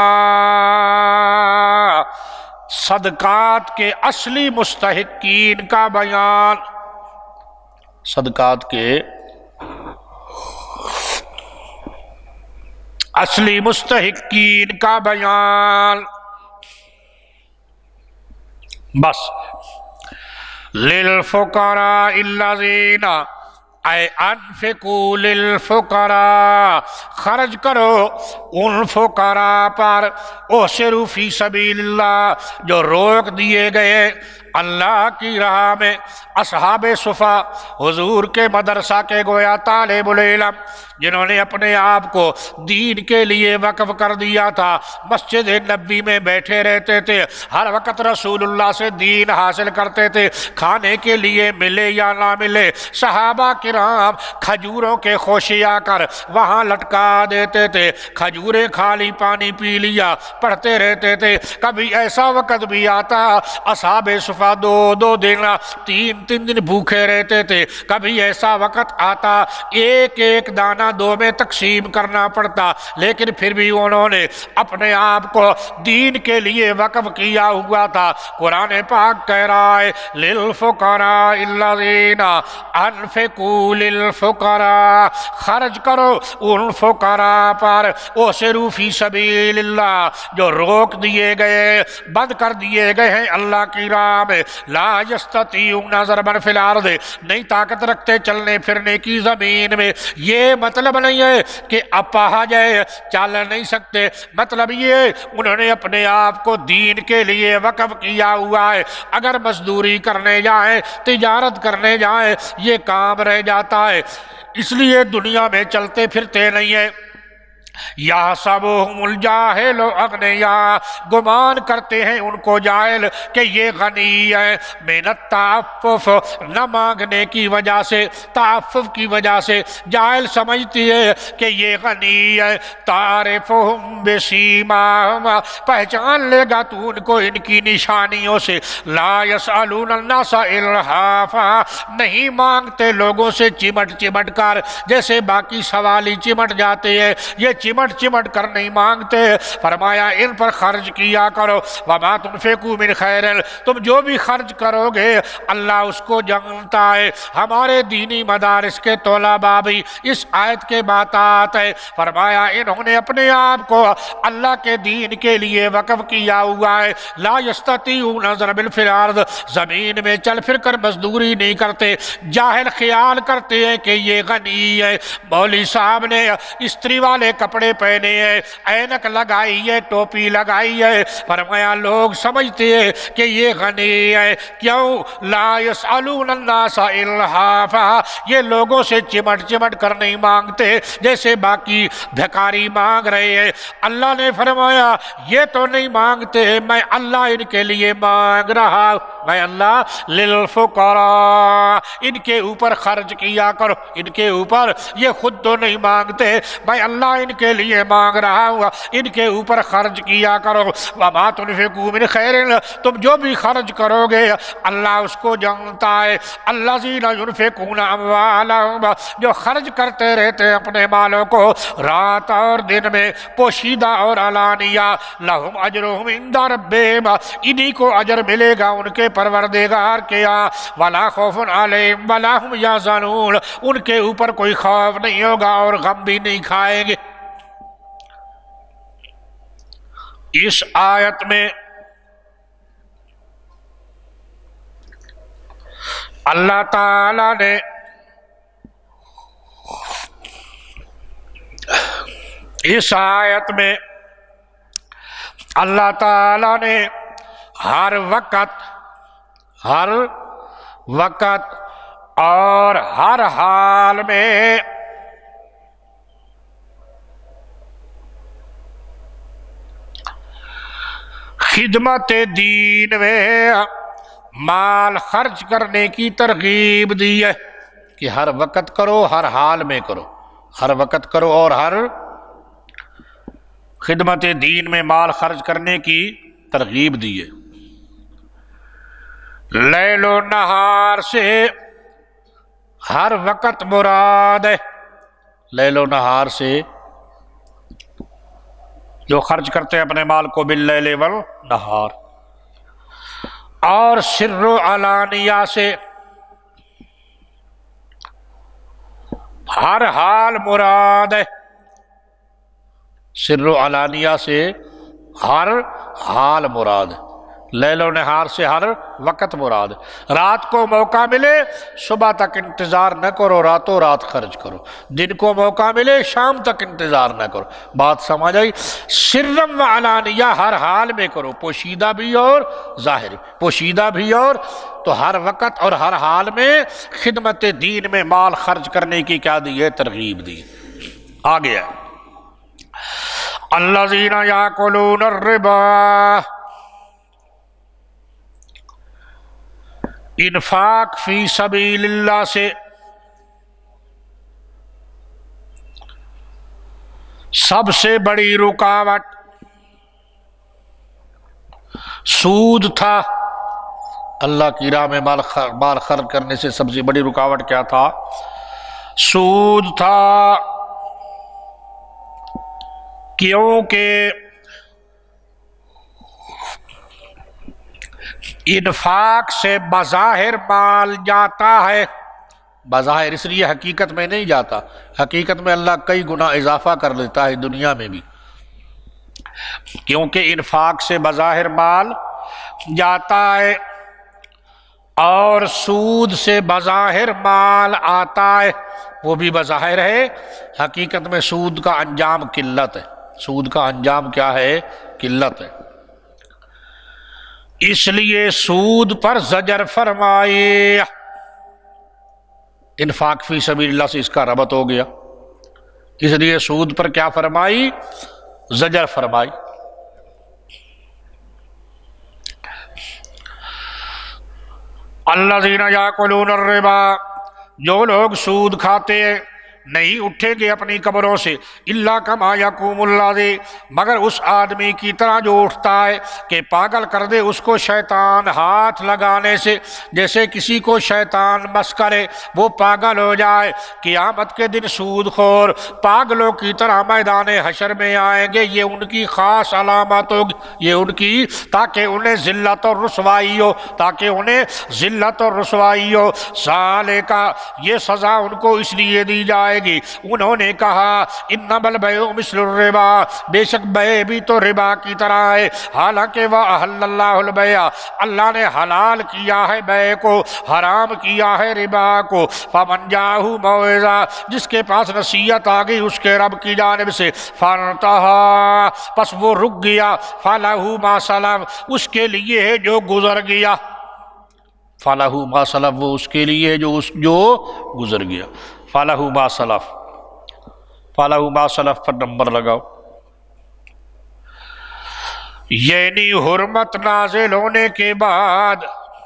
صدقات کے اصلی مستحقین کا بیان، صدقات کے اصلی مستحقین کا بیان، بس للفقراء الذین، اے انفقوا للفقراء، خرچ کرو ان فقراء پر، احسروا فی سبیل اللہ، جو روک دیے گئے اللہ کی راہ میں۔ اصحاب صفا حضور کے مدرسہ کے گویا طالب العلم، جنہوں نے اپنے آپ کو دین کے لیے وقف کر دیا تھا، مسجد نبی میں بیٹھے رہتے تھے، ہر وقت رسول اللہ سے دین حاصل کرتے تھے، کھانے کے لیے ملے یا نہ ملے، صحابہ کرام کھجوروں کے خوشے آ کر وہاں لٹکا دیتے تھے، کھجوریں کھا لی، پانی پی لیا، پڑھتے رہتے تھے۔ کبھی ایسا وقت بھی آتا اصحاب صفا دو دو دن تین تین دن بھوکے رہتے تھے، کبھی ایسا وقت آتا ایک ایک دانہ دو میں تقسیم کرنا پڑتا، لیکن پھر بھی انہوں نے اپنے آپ کو دین کے لیے وقف کیا ہوا تھا۔ قرآن پاک کہہ رہا ہے للفقراء الذین انفقوا للفقراء، خرچ کرو ان فقراء پر، احسروا فی سبیل اللہ، جو روک دیے گئے، بند کر دیے گئے ہیں اللہ کی راہ میں، لا یستطیعون ضربا فی الارض، نہیں طاقت رکھتے چلنے پھرنے کی زمین میں۔ یہ مطلب نہیں ہے کہ اپاہج ہے، چل نہیں سکتے، مطلب یہ انہوں نے اپنے آپ کو دین کے لیے وقف کیا ہوا ہے۔ اگر مزدوری کرنے جائیں، تجارت کرنے جائیں، یہ کام رہ جاتا ہے، اس لیے دنیا میں چلتے پھرتے نہیں ہیں۔ یحسبهم الجاہل اغنیاء، گمان کرتے ہیں ان کو جاہل کہ یہ غنی ہے، من التعفف، نہ مانگنے کی وجہ سے، تعفف کی وجہ سے جاہل سمجھتی ہے کہ یہ غنی ہے۔ تعرفهم بسیماہم، پہچان لے گا تو ان کو ان کی نشانیوں سے۔ لا یسألون الناس الحافا، نہیں مانگتے لوگوں سے چمٹ چمٹ کر، جیسے باقی سوالی چمٹ جاتے ہیں، یہ چمٹ چمٹ کر نہیں مانگتے۔ فرمایا ان پر خرچ کیا کرو، وما تنفقوا من خیر، تم جو بھی خرچ کرو گے اللہ اس کو جانتا ہے۔ ہمارے دینی مدارس کے طلباء بھی اس آیت کے باتات ہے، فرمایا انہوں نے اپنے آپ کو اللہ کے دین کے لیے وقف کیا ہوا ہے۔ لا یستطیعون ضربا فی الارض، زمین میں چل پھر کر مزدوری نہیں کرتے، جاہل خیال کرتے ہیں کہ یہ غنی ہے۔ مولوی صاحب نے استری والے کپڑے کپڑے پہنے ہیں، اینک لگائی ہے، ٹوپی لگائی ہے، فرمایا لوگ سمجھتے ہیں کہ یہ غنی ہے، کیوں؟ لا یسألون الناس الحافا، یہ لوگوں سے چمٹ چمٹ کر نہیں مانگتے جیسے باقی بھکاری مانگ رہے ہیں۔ اللہ نے فرمایا یہ تو نہیں مانگتے، میں اللہ ان کے لیے مانگ رہا، میں اللہ للفقراء، ان کے اوپر خرچ کیا کرو، ان کے اوپر، یہ خود تو نہیں مانگتے، میں اللہ ان کے لیے مانگ رہا ہوں، ان کے اوپر خرچ کیا کرو۔ وما تنفقوا من خیر، تم جو بھی خرچ کرو گے اللہ اس کو جانتا ہے۔ الذین ينفقون اموالهم، جو خرچ کرتے رہتے اپنے مالوں کو رات اور دن میں، پوشیدہ اور علانیہ، لہم اجرہم عند ربہم، انہی کو اجر ملے گا ان کے پروردگار کے یہاں، ولا خوف علیہم ولا ہم یحزنون، ان کے اوپر کوئی خوف نہیں ہوگا اور غم بھی نہیں کھائیں گے۔ اس آیت میں اللہ تعالی نے اس آیت میں اللہ تعالی نے ہر وقت ہر وقت اور ہر حال میں خدمت دین میں مال خرچ کرنے کی ترغیب دی ہے کہ ہر وقت کرو، ہر حال میں کرو، ہر وقت کرو اور ہر خدمت دین میں مال خرچ کرنے کی ترغیب دی ہے۔ لیل و نہار سے ہر وقت مراد ہے، لیل و نہار سے جو خرچ کرتے ہیں اپنے مال کو باللیل والنہار، اور سر و علانیہ سے ہر حال مراد ہے، سر و علانیہ سے ہر حال مراد ہے، لیل و نہار سے ہر وقت مراد ہے۔ رات کو موقع ملے صبح تک انتظار نہ کرو، راتوں رات خرچ کرو، دن کو موقع ملے شام تک انتظار نہ کرو، بات سمجھ آئی؟ سرم و علانیہ ہر حال میں کرو، پوشیدہ بھی اور ظاہر، پوشیدہ بھی اور، تو ہر وقت اور ہر حال میں خدمت دین میں مال خرچ کرنے کی کیا دی ہے؟ ترغیب دی۔ آگے ہے الذین یاکلون الربا، انفاق فی سبیل اللہ سے سب سے بڑی رکاوٹ سود تھا۔ اللہ کی راہ میں مال خرچ کرنے سے سب سے بڑی رکاوٹ کیا تھا؟ سود تھا، کیونکہ انفاق سے بظاہر مال جاتا ہے، بظاہر اس لیے حقیقت میں نہیں جاتا، حقیقت میں اللہ کئی گنا اضافہ کر دیتا ہے دنیا میں بھی، کیونکہ انفاق سے بظاہر مال جاتا ہے اور سود سے بظاہر مال آتا ہے، وہ بھی بظاہر ہے، حقیقت میں سود کا انجام قلت ہے، سود کا انجام کیا ہے؟ قلت ہے۔ اس لیے سود پر زجر فرمائے، انفاق فی سبیل اللہ سے اس کا ربط ہو گیا، اس لیے سود پر کیا فرمائی؟ زجر فرمائی۔ الذین یاکلون الربا، جو لوگ سود کھاتے ہیں نہیں اٹھیں گے اپنی قبروں سے، الا کما یقوم الذی، مگر اس آدمی کی طرح جو اٹھتا ہے کہ پاگل کر دے اس کو شیطان ہاتھ لگانے سے، جیسے کسی کو شیطان مس کرے وہ پاگل ہو جائے۔ قیامت کے دن سود خور پاگلوں کی طرح میدان حشر میں آئیں گے، یہ ان کی خاص علامت ہوگی، یہ ان کی، تاکہ انہیں ذلت اور رسوائی ہو، تاکہ انہیں ذلت اور رسوائی ہو۔ سالے کا یہ سزا ان کو اس لیے دی جائے جائے گی۔ انہوں نے کہا انما البیع مثل الربا، بے شک بے بھی تو ربا کی طرح ہے، حالانکہ وَأَحَلَّ اللَّهُ الْبَيْعَ، اللہ نے حلال کیا ہے بے کو، حرام کیا ہے ربا کو۔ فَمَنْ جَاءَهُ مَوْعِظَةٌ، جس کے پاس نصیحت آ گئی اس کے رب کی جانب سے، فَانْتَهَا، پس وہ رک گیا، فَلَهُ مَا سَلَفَ، اس کے لیے ہے جو گزر گیا، فَلَهُ مَا سَلَفَ، وہ اس کے لیے ہے جو اس جو گزر گیا، فَلَهُ مَا سَلَفَ، فَلَهُ مَا سَلَفَ پر نمبر لگاؤ۔ یعنی حرمت نازل ہونے کے بعد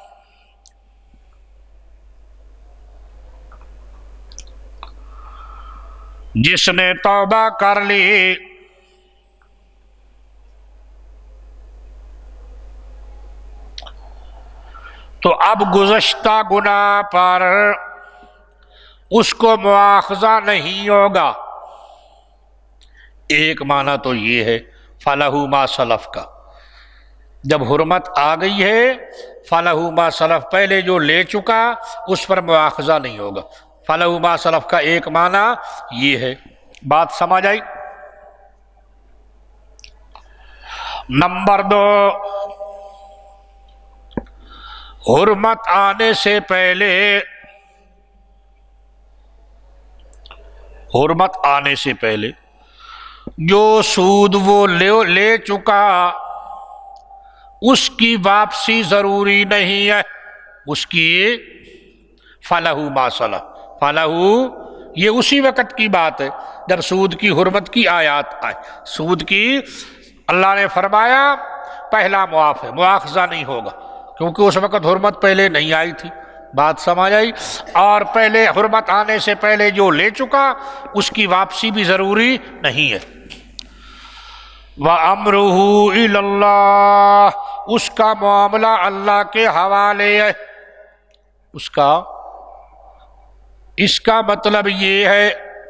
جس نے توبہ کر لی تو اب گزشتہ گناہ پر اس کو مواخذہ نہیں ہوگا۔ ایک معنی تو یہ ہے فَلَهُ مَا سَلَفَ کا، جب حرمت آ گئی ہے فَلَهُ مَا سَلَفَ، پہلے جو لے چکا اس پر مواخذہ نہیں ہوگا۔ فَلَهُ مَا سَلَفَ کا ایک معنی یہ ہے، بات سمجھ آئی؟ نمبر دو، حرمت آنے سے پہلے حرمت آنے سے پہلے جو سود وہ لے, لے چکا اس کی واپسی ضروری نہیں ہے، اس کی فَلَهُ مَا سَلَفَ، فَلَهُ یہ اسی وقت کی بات ہے جب سود کی حرمت کی آیات آئے۔ سود کی اللہ نے فرمایا پہلا معاف ہے، مواخذہ نہیں ہوگا، کیونکہ اس وقت حرمت پہلے نہیں آئی تھی، بات سمجھ آئی؟ اور پہلے حرمت آنے سے پہلے جو لے چکا اس کی واپسی بھی ضروری نہیں ہے۔ وَأَمْرُهُ إِلَى اللَّهِ، اس کا معاملہ اللہ کے حوالے ہے، اس کا اس کا مطلب یہ ہے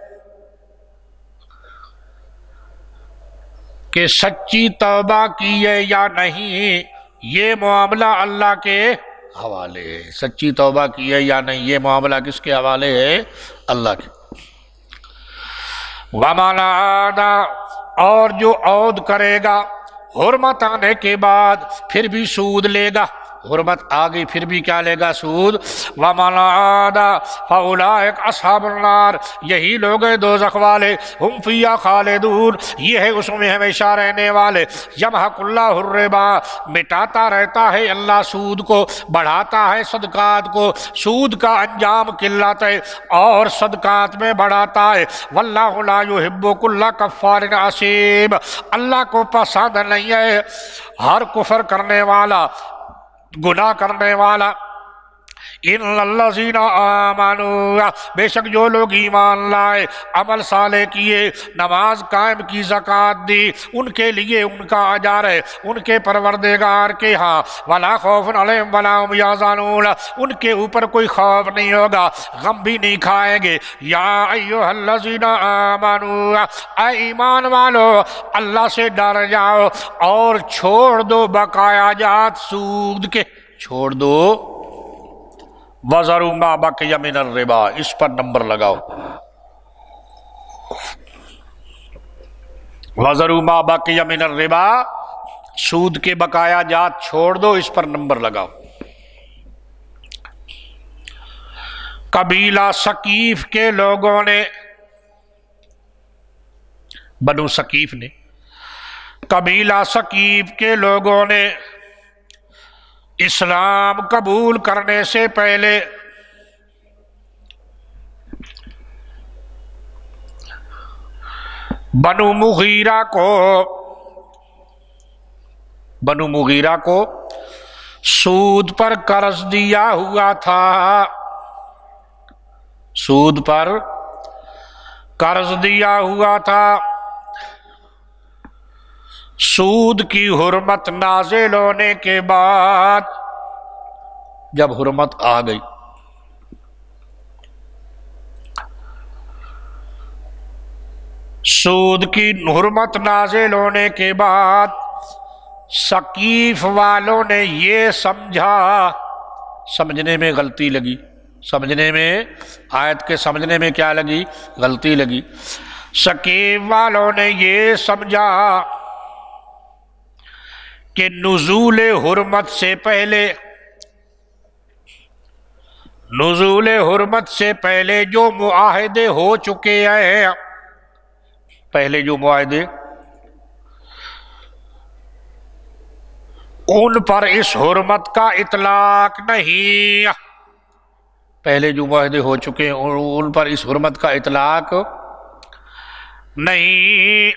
کہ سچی توبہ کی ہے یا نہیں یہ معاملہ اللہ کے حوالے ہے، سچی توبہ کی ہے یا نہیں یہ معاملہ کس کے حوالے ہے؟ اللہ کے۔ وَمَنْ عَادَ، اور جو عود کرے گا حرمت آنے کے بعد پھر بھی سود لے گا، حرمت آ گئی پھر بھی کیا لے گا؟ سود۔ وَمَنْ عَادَ فَأُولَٰئِكَ أَصْحَابُ النَّارِ، یہی لوگ ہیں دوزخ والے، ہم فیہا خالدون، یہ ہے اس میں ہمیشہ رہنے والے۔ یمحق اللہ الربا، مٹاتا رہتا ہے اللہ سود کو، بڑھاتا ہے صدقات کو، سود کا انجام قلت ہے اور صدقات میں بڑھاتا ہے۔ واللہ لا يحب كل کفار اثیم، اللہ کو پسند نہیں ہے ہر کفر کرنے والا، گناہ کرنے والا۔ ان الذین آمنوا، بے شک جو لوگ ایمان لائے، عمل صالح کیے، نماز قائم کی، زکوٰۃ دی، ان کے لیے ان کا اجر ہے ان کے پروردگار کے ہاں۔ ولا خوف علیہم ولا هم یحزنون، ان کے اوپر کوئی خوف نہیں ہوگا، غم بھی نہیں کھائیں گے۔ یا ایھا الذین آمنوا، اے ایمان والو اللہ سے ڈر جاؤ اور چھوڑ دو بقایا جات سود کے، چھوڑ دو۔ وَذَرُوا مَا بَقِیَ مِنَ الرِّبَا، اس پر نمبر لگاؤ۔ وَذَرُوا مَا بَقِیَ مِنَ الرِّبَا، سود کے بقایا جات چھوڑ دو، اس پر نمبر لگاؤ۔ قبیلہ ثقیف کے لوگوں نے، بنو ثقیف نے، قبیلہ ثقیف کے لوگوں نے اسلام قبول کرنے سے پہلے بنو مغیرہ کو بنو مغیرہ کو سود پر قرض دیا ہوا تھا، سود پر قرض دیا ہوا تھا۔ سود کی حرمت نازل ہونے کے بعد جب حرمت آ گئی سود کی حرمت نازل ہونے کے بعد ثقیف والوں نے یہ سمجھا، سمجھنے میں غلطی لگی، سمجھنے میں، آیت کے سمجھنے میں کیا لگی؟ غلطی لگی۔ ثقیف والوں نے یہ سمجھا کہ نزول حرمت سے پہلے نزول حرمت سے پہلے جو معاہدے ہو چکے ہیں، پہلے جو معاہدے، ان پر اس حرمت کا اطلاق نہیں، پہلے جو معاہدے ہو چکے ہیں ان پر اس حرمت کا اطلاق نہیں۔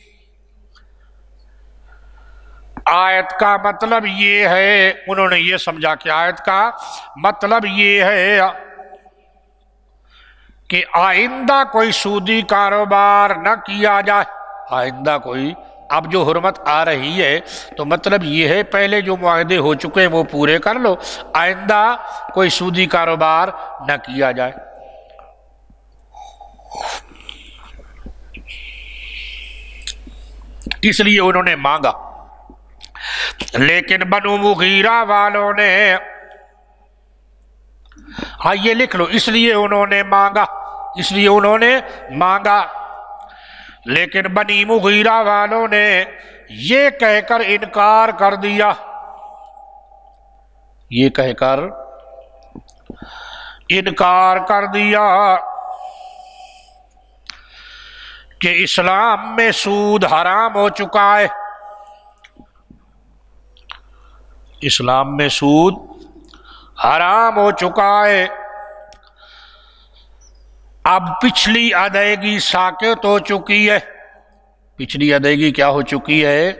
آیت کا مطلب یہ ہے، انہوں نے یہ سمجھا کہ آیت کا مطلب یہ ہے کہ آئندہ کوئی سودی کاروبار نہ کیا جائے، آئندہ کوئی، اب جو حرمت آ رہی ہے تو مطلب یہ ہے پہلے جو معاہدے ہو چکے ہیں وہ پورے کر لو، آئندہ کوئی سودی کاروبار نہ کیا جائے۔ اس لیے انہوں نے مانگا، لیکن بنو مغیرہ والوں نے، ہاں یہ لکھ لو، اس لیے انہوں نے مانگا، اس لیے انہوں نے مانگا لیکن بنی مغیرہ والوں نے یہ کہہ کر انکار کر دیا، یہ کہہ کر انکار کر دیا کہ اسلام میں سود حرام ہو چکا ہے، اسلام میں سود حرام ہو چکا ہے، اب پچھلی ادائیگی ساقط ہو چکی ہے، پچھلی ادائیگی کیا ہو چکی ہے؟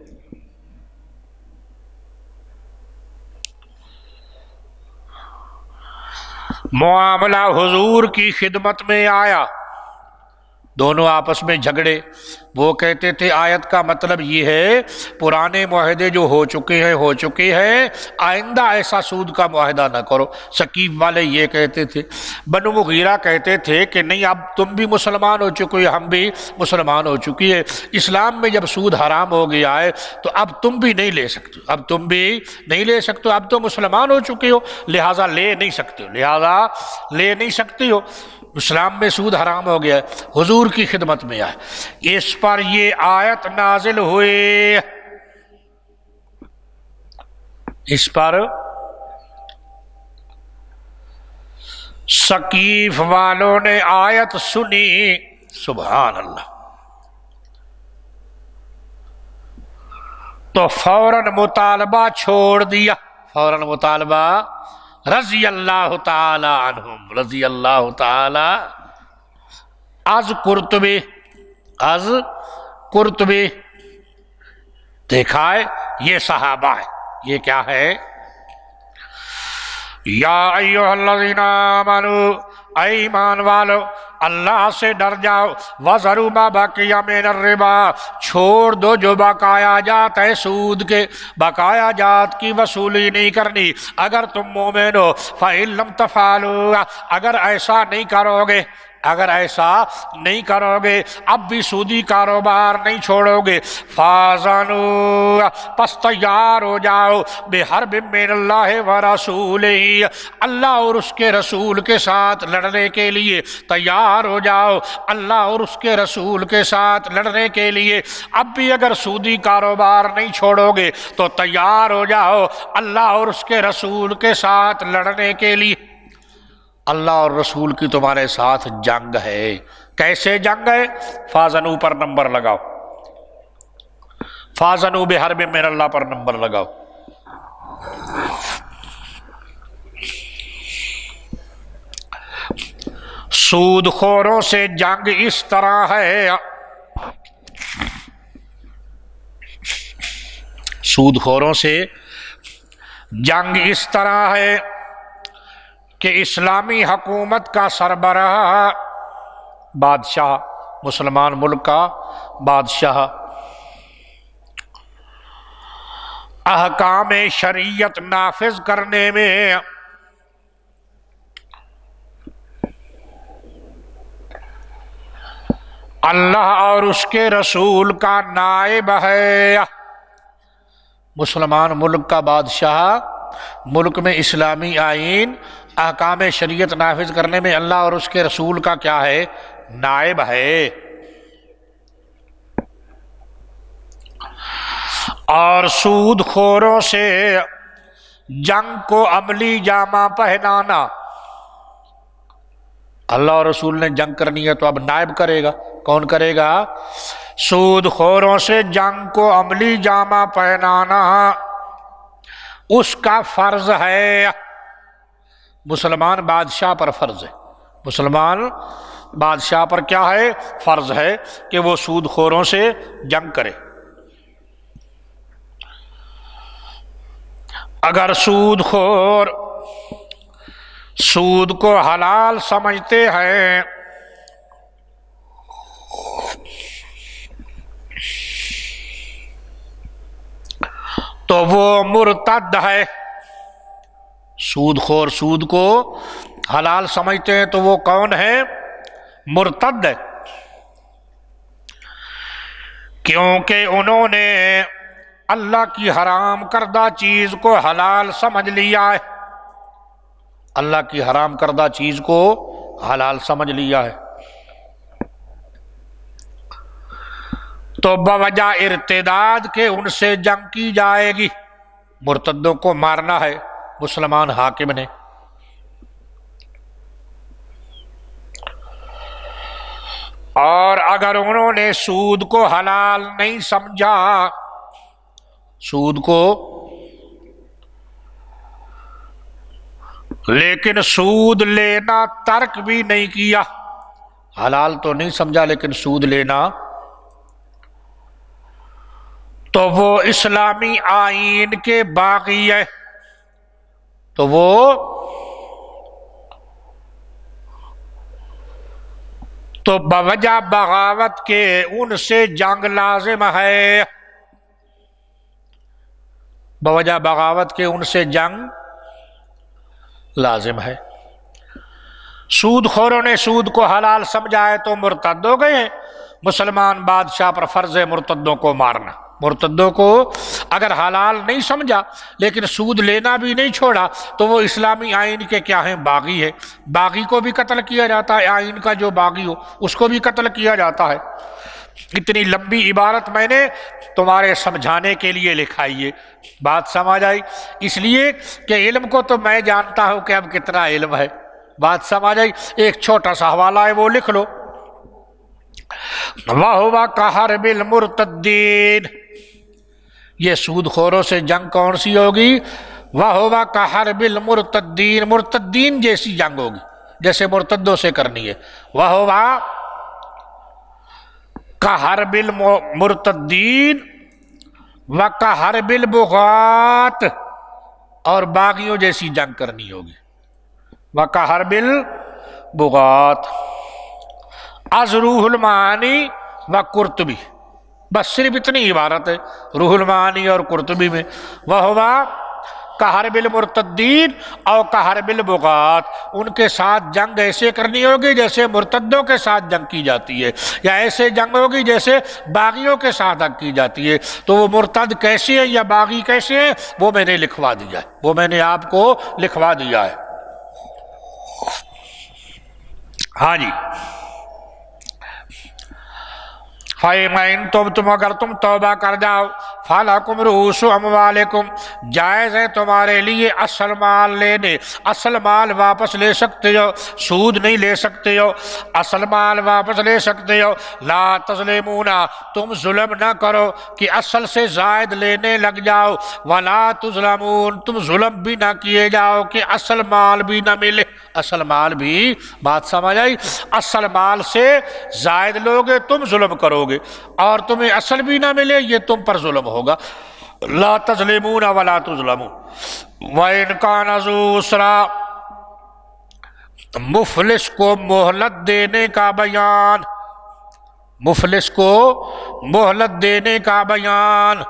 معاملہ حضور کی خدمت میں آیا، دونوں آپس میں جھگڑے، وہ کہتے تھے آیت کا مطلب یہ ہے پرانے معاہدے جو ہو چکے ہیں ہو چکے ہیں، آئندہ ایسا سود کا معاہدہ نہ کرو۔ ثقیف والے یہ کہتے تھے، بنو مغیرہ کہتے تھے کہ نہیں، اب تم بھی مسلمان ہو چکے ہو، ہم بھی مسلمان ہو چکی ہے، اسلام میں جب سود حرام ہو گیا ہے تو اب تم بھی نہیں لے سکتے، اب تم بھی نہیں لے سکتے، اب تو مسلمان ہو چکے ہو، لہٰذا لے نہیں سکتے ہو، لہٰذا لے نہیں سکتے ہو، اسلام میں سود حرام ہو گیا ہے، حضور کی خدمت میں آئے، اس پر یہ آیت نازل ہوئے، اس پر ثقیف والوں نے آیت سنی، سبحان اللہ، تو فوراً مطالبہ چھوڑ دیا، فوراً مطالبہ، رضی اللہ تعالی عنہم، رضی اللہ تعالی، از قرطبی، از قرطبی، دیکھا ہے یہ صحابہ ہے، یہ کیا ہے؟ یا ایھا الذین آمنوا، اے ایمان والو اللہ سے ڈر جاؤ، وَذَرُوا مَا بَقِیَ مِنَ الرِّبَا، چھوڑ دو جو بقایا جات ہے سود کے، بقایا جات کی وصولی نہیں کرنی، اگر تم مومن ہو، فَإِن لَمْ تَفْعَلُوا، اگر ایسا نہیں کرو گے، اگر ایسا نہیں کرو گے، اب بھی سودی کاروبار نہیں چھوڑو گے، فَآذَنُوا، پس تیار ہو جاؤ، بِحَرْبٍ مِّنَ اللَّهِ وَرَسُولِهِ، اللہ اور اس کے رسول کے ساتھ لڑنے کے لیے تیار ہو جاؤ، اللہ اور اس کے رسول کے ساتھ لڑنے کے لیے، اب بھی اگر سودی کاروبار نہیں چھوڑو گے تو تیار ہو جاؤ اللہ اور اس کے رسول کے ساتھ لڑنے کے لیے، اللہ اور رسول کی تمہارے ساتھ جنگ ہے، کیسے جنگ ہے؟ فَآذَنُوا پر نمبر لگاؤ، فَآذَنُوا بِحَرْبٍ مِّنَ اللَّهِ پر نمبر لگاؤ۔ سود خوروں سے جنگ اس طرح ہے، سود خوروں سے جنگ اس طرح ہے کہ اسلامی حکومت کا سربراہ، بادشاہ، مسلمان ملک کا بادشاہ، احکام شریعت نافذ کرنے میں اللہ اور اس کے رسول کا نائب ہے، مسلمان ملک کا بادشاہ ملک میں اسلامی آئین احکام شریعت نافذ کرنے میں اللہ اور اس کے رسول کا کیا ہے؟ نائب ہے۔ اور سود خوروں سے جنگ کو عملی جامہ پہنانا، اللہ اور رسول نے جنگ کرنی ہے تو اب نائب کرے گا۔ کون کرے گا؟ سود خوروں سے جنگ کو عملی جامہ پہنانا اس کا فرض ہے، مسلمان بادشاہ پر فرض ہے، مسلمان بادشاہ پر کیا ہے؟ فرض ہے کہ وہ سود خوروں سے جنگ کرے۔ اگر سود خور سود کو حلال سمجھتے ہیں تو وہ مرتد ہے۔ سود خور سود کو حلال سمجھتے ہیں تو وہ کون ہے؟ مرتد ہے، کیونکہ انہوں نے اللہ کی حرام کردہ چیز کو حلال سمجھ لیا ہے، اللہ کی حرام کردہ چیز کو حلال سمجھ لیا ہے۔ تو بوجہ ارتداد کے ان سے جنگ کی جائے گی، مرتدوں کو مارنا ہے مسلمان حاکم نے۔ اور اگر انہوں نے سود کو حلال نہیں سمجھا، سود کو لیکن سود لینا ترک بھی نہیں کیا، حلال تو نہیں سمجھا لیکن سود لینا، تو وہ اسلامی آئین کے باغی ہے، تو وہ تو بوجہ بغاوت کے ان سے جنگ لازم ہے، بوجہ بغاوت کے ان سے جنگ لازم ہے۔ سود خوروں نے سود کو حلال سمجھا ہے تو مرتد ہو گئے ہیں، مسلمان بادشاہ پر فرض ہے مرتدوں کو مارنا۔ مرتدوں کو اگر حلال نہیں سمجھا لیکن سود لینا بھی نہیں چھوڑا تو وہ اسلامی آئین کے کیا ہیں؟ باغی ہے۔ باغی کو بھی قتل کیا جاتا ہے، آئین کا جو باغی ہو اس کو بھی قتل کیا جاتا ہے۔ اتنی لمبی عبارت میں نے تمہارے سمجھانے کے لیے لکھائی ہے، بات سمجھ آئی؟ اس لیے کہ علم کو تو میں جانتا ہوں کہ اب کتنا علم ہے، بات سمجھ آئی؟ ایک چھوٹا سا حوالہ ہے وہ لکھ لو۔ وَهُوَ كَحَرْبِ الْمُرْتَدِّينَ، یہ سود خوروں سے جنگ کون سی ہوگی؟ وَهُوَ كَحَرْبِ الْمُرْتَدِّينَ، مرتدین جیسی جنگ ہوگی جیسے مرتدوں سے کرنی ہے۔ وَهُوَ كَحَرْبِ الْمُرْتَدِّينَ وَكَحَرْبِ الْبُغَاة، اور باغیوں جیسی جنگ کرنی ہوگی۔ وَكَحَرْبِ الْبُغَاة، از روح المعانی و قرطبی، بس صرف اتنی عبارت ہے روح المعانی اور قرطبی میں۔ وَهُوَ كَحَرْبِ الْمُرْتَدِّينَ اور كَحَرْبِ الْبُغَاة، ان کے ساتھ جنگ ایسے کرنی ہوگی جیسے مرتدوں کے ساتھ جنگ کی جاتی ہے، یا ایسے جنگ ہوگی جیسے باغیوں کے ساتھ جنگ کی جاتی ہے۔ تو وہ مرتد کیسے ہیں یا باغی کیسے ہیں وہ میں نے لکھوا دیا ہے، وہ میں نے آپ کو لکھوا دیا ہے۔ ہاں جی، فَإِنْ تُبْتُمْ، اگر تم توبہ کر جاؤ، فَلَكُمْ رُؤُوسُ أَمْوَالِكُمْ، جائز ہے تمہارے لیے اصل مال لینے، اصل مال واپس لے سکتے ہو، سود نہیں لے سکتے ہو، اصل مال واپس لے سکتے ہو۔ لا تظلمون، تم ظلم نہ کرو کہ اصل سے زائد لینے لگ جاؤ، ولا تظلمون، تم ظلم بھی نہ کیے جاؤ کہ اصل مال بھی نہ ملے، اصل مال بھی، بات سمجھ آئی؟ اصل مال سے زائد لوگے تم ظلم کرو گے اور تمہیں اصل بھی نہ ملے، یہ تم پر ظلم ہوگا۔ لا تظلمون ولا تظلمون۔ وَإِنْ كَانَ ذُو عُسْرَةٍ، مفلس کو مہلت دینے کا بیان، مفلس کو مہلت دینے کا بیان،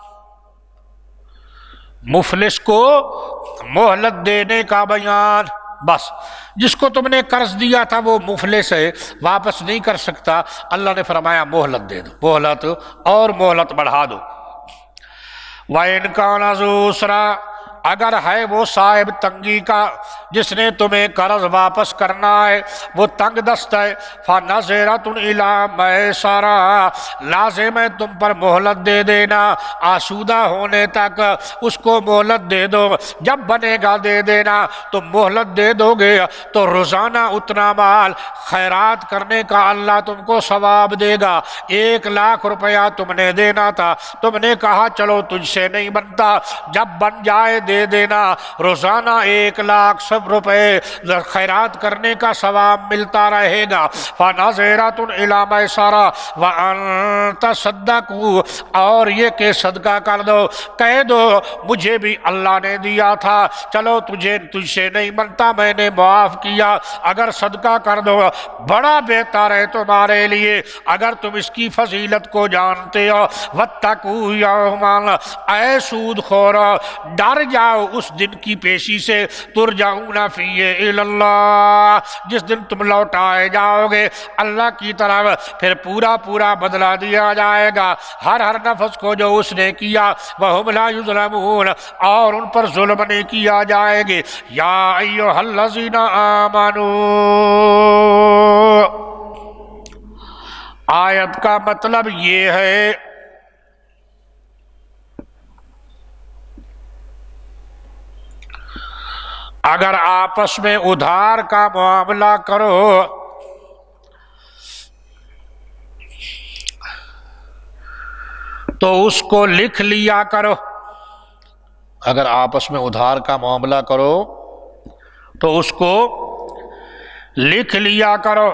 مفلس کو مہلت دینے کا بیان، بس جس کو تم نے قرض دیا تھا وہ مفلس ہے، واپس نہیں کر سکتا، اللہ نے فرمایا مہلت دے دو، مہلت اور مہلت بڑھا دو۔ وَإِنْ كَانَ ذُو عُسْرَةٍ، اگر ہے وہ صاحب تنگی کا جس نے تمہیں قرض واپس کرنا ہے، وہ تنگ دست ہے، فَنَظِرَةٌ إِلَىٰ مَيْسَرَةٍ، لازم ہے تم پر مہلت دے دینا، آسودہ ہونے تک اس کو مہلت دے دو، جب بنے گا دے دینا۔ تم مہلت دے دو گے تو روزانہ اتنا مال خیرات کرنے کا اللہ تم کو ثواب دے گا۔ ایک لاکھ روپیہ تم نے دینا تھا، تم نے کہا چلو تجھ سے نہیں بنتا، جب بن جائے دے دینا، روزانہ ایک لاکھ سب روپے خیرات کرنے کا ثواب ملتا رہے گا۔ فَنَظِرَةٌ إِلَىٰ مَيْسَرَةٍ وَأَن تَصَدَّقُوا، اور یہ کہ صدقہ کر دو، کہہ دو مجھے بھی اللہ نے دیا تھا، چلو تجھے تجھ سے نہیں بنتا، میں نے معاف کیا، اگر صدقہ کر دو بڑا بہتر ہے تمہارے لیے اگر تم اس کی فضیلت کو جانتے ہو۔ وَاتَّقُوا يَوْمًا، اے سود خور ڈر جاؤ اس دن کی پیشی سے، ترجعون فیہ الی اللہ، جس دن تم لوٹائے جاؤ گے اللہ کی طرف، پھر پورا پورا بدلہ دیا جائے گا ہر ہر نفس کو جو اس نے کیا، وَهُمْ لَا يُظْلَمُونَ، اور ان پر ظلم نہیں کیا جائے گے۔ یا ایھا الذین آمنوا، آیت کا مطلب یہ ہے اگر آپس میں ادھار کا معاملہ کرو تو اس کو لکھ لیا کرو، اگر آپس میں ادھار کا معاملہ کرو تو اس کو لکھ لیا کرو۔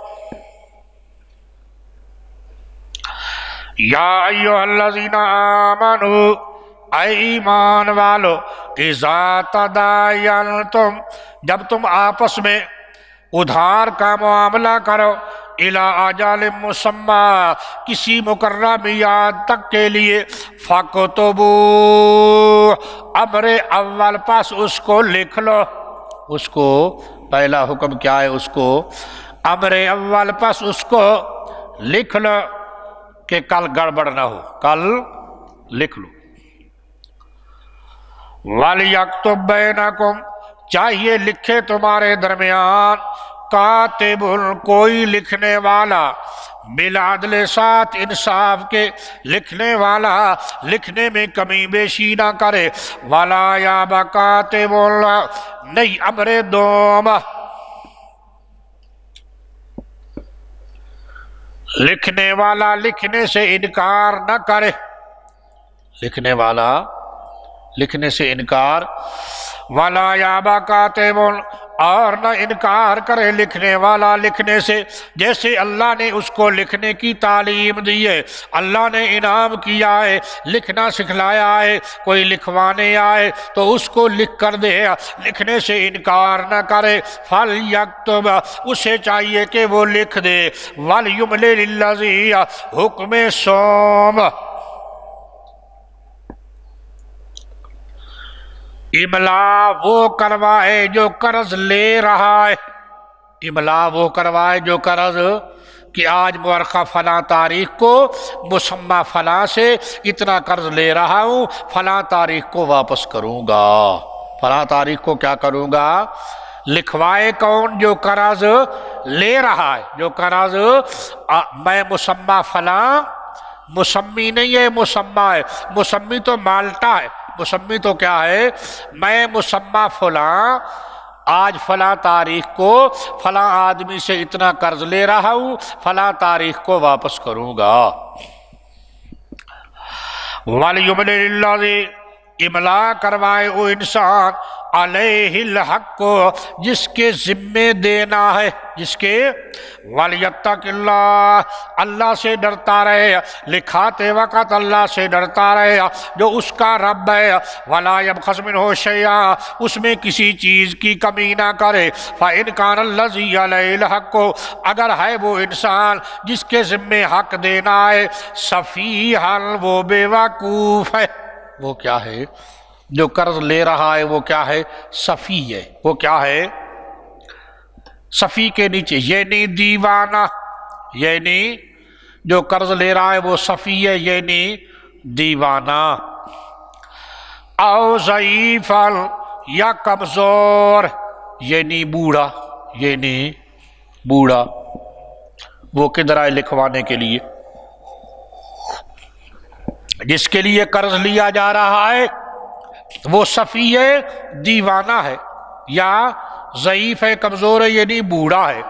یا ایھا الذین آمنوا، اے ایمان والو، اذا تداینتم، جب تم آپس میں ادھار کا معاملہ کرو، الی اجل مسمی، کسی مقررہ میعاد تک کے لیے، فاکتبوا، امر اول پس اس کو لکھ لو، اس کو پہلا حکم کیا ہے، اس کو امر اول پس اس کو لکھ لو کہ کل گڑبڑ نہ ہو، کل لکھ لو۔ وَلْيَكْتُبْ بَيْنَكُمْ، چاہیے لکھے تمہارے درمیان، کاتب، کوئی لکھنے والا، بالعدل، ساتھ انصاف کے، لکھنے والا لکھنے میں کمی بیشی نہ کرے، وَلَا يَأْبَ كَاتِبٌ، نہیں امر دوم، لکھنے والا لکھنے سے انکار نہ کرے، لکھنے والا لکھنے سے انکار، وَلَا يَأْبَ كَاتِبٌ، اور نہ انکار کرے لکھنے والا لکھنے سے، جیسے اللہ نے اس کو لکھنے کی تعلیم دی ہے، اللہ نے انعام کیا ہے، لکھنا سکھلایا ہے، کوئی لکھوانے آئے تو اس کو لکھ کر دے، لکھنے سے انکار نہ کرے، فَلْيَكْتُبْ، اسے چاہیے کہ وہ لکھ دے، وَلْيُمْلِلِ الَّذِي، حکم سوم، املا وہ کروائے جو قرض لے رہا ہے، املا وہ کروائے جو قرض، کہ آج مورخہ فلاں تاریخ کو مسمى فلاں سے اتنا قرض لے رہا ہوں، فلاں تاریخ کو واپس کروں گا، فلاں تاریخ کو کیا کروں گا، لکھوائے کون، جو قرض لے رہا ہے، جو قرض میں مسمى فلاں، مسمی نہیں ہے مسمى ہے، مسمی تو مالٹا ہے، مسمی تو کیا ہے، میں مسمى فلاں آج فلاں تاریخ کو فلاں آدمی سے اتنا قرض لے رہا ہوں، فلاں تاریخ کو واپس کروں گا۔ وَلْيُمْلِلِ الَّذِي، املا کروائے وہ انسان، علیہ الحق کو، جس کے ذمے دینا ہے، جس کے، وَلْيَتَّقِ اللَّهَ، اللہ سے ڈرتا رہے، لکھاتے وقت اللہ سے ڈرتا رہے جو اس کا رب ہے، وَلَا يَبْخَسْ مِنْهُ شَيْئًا، اس میں کسی چیز کی کمی نہ کرے، فَإِنْ كَانَ الَّذِي عَلَيْهِ الْحَقُّ، اگر ہے وہ انسان جس کے ذمے حق دینا ہے، سفیہاً، وہ بے وقوف ہے، وہ کیا ہے، جو قرض لے رہا ہے وہ کیا ہے، سفی ہے، وہ کیا ہے، سفی کے نیچے یعنی دیوانہ، یعنی جو قرض لے رہا ہے وہ سفی ہے، یعنی دیوانہ۔ او ضعیفن یا کمزور، یہ نہیں بوڑھا، یہ نہیں بوڑھا، وہ کدھر آئے لکھوانے کے لیے؟ جس کے لیے قرض لیا جا رہا ہے وہ صفی ہے، دیوانہ ہے، یا ضعیف ہے، کمزور ہے، یہ نہیں بوڑھا ہے۔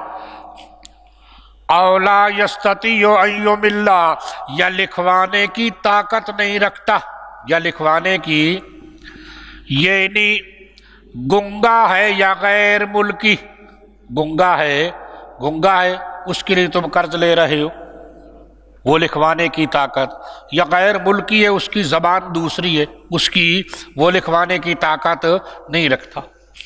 اولا یستطیع ان یملا، یا لکھوانے کی طاقت نہیں رکھتا، یا لکھوانے کی، یہ نہیں گنگا ہے یا غیر ملکی، گنگا ہے، گنگا ہے اس کے لیے تم قرض لے رہے ہو، وہ لکھوانے کی طاقت، یا غیر ملکی ہے اس کی زبان دوسری ہے، اس کی وہ لکھوانے کی طاقت نہیں رکھتا،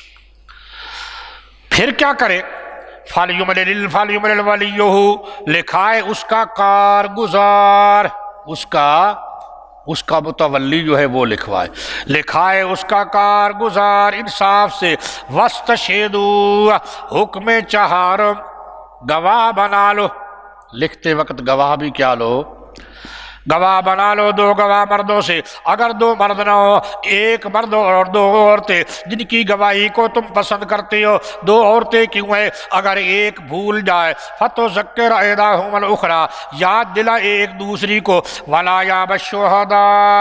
پھر کیا کرے؟ فَلْيُمْلِلْ فَلْيُمْلِلْ وَلِيُّهُ، لکھائے اس کا کارگزار، اس کا اس کا متولی جو ہے وہ لکھوائے، لکھائے اس کا کارگزار انصاف سے، وَاسْتَشْهِدُوا، حکم چہارم، گواہ بنا لو، لکھتے وقت گواہ بھی کیا لو؟ گواہ بنا لو، دو گواہ مردوں سے، اگر دو مرد نہ ہو ایک مرد اور دو عورتیں جن کی گواہی کو تم پسند کرتے ہو، دو عورتیں کیوں ہیں؟ اگر ایک بھول جائے فَتُذَكِّرْ إِحْدَاهُمَا الْأُخْرَىٰ، یاد دلا ایک دوسری کو، وَلَا يَأْبَ الشُّهَدَاءُ،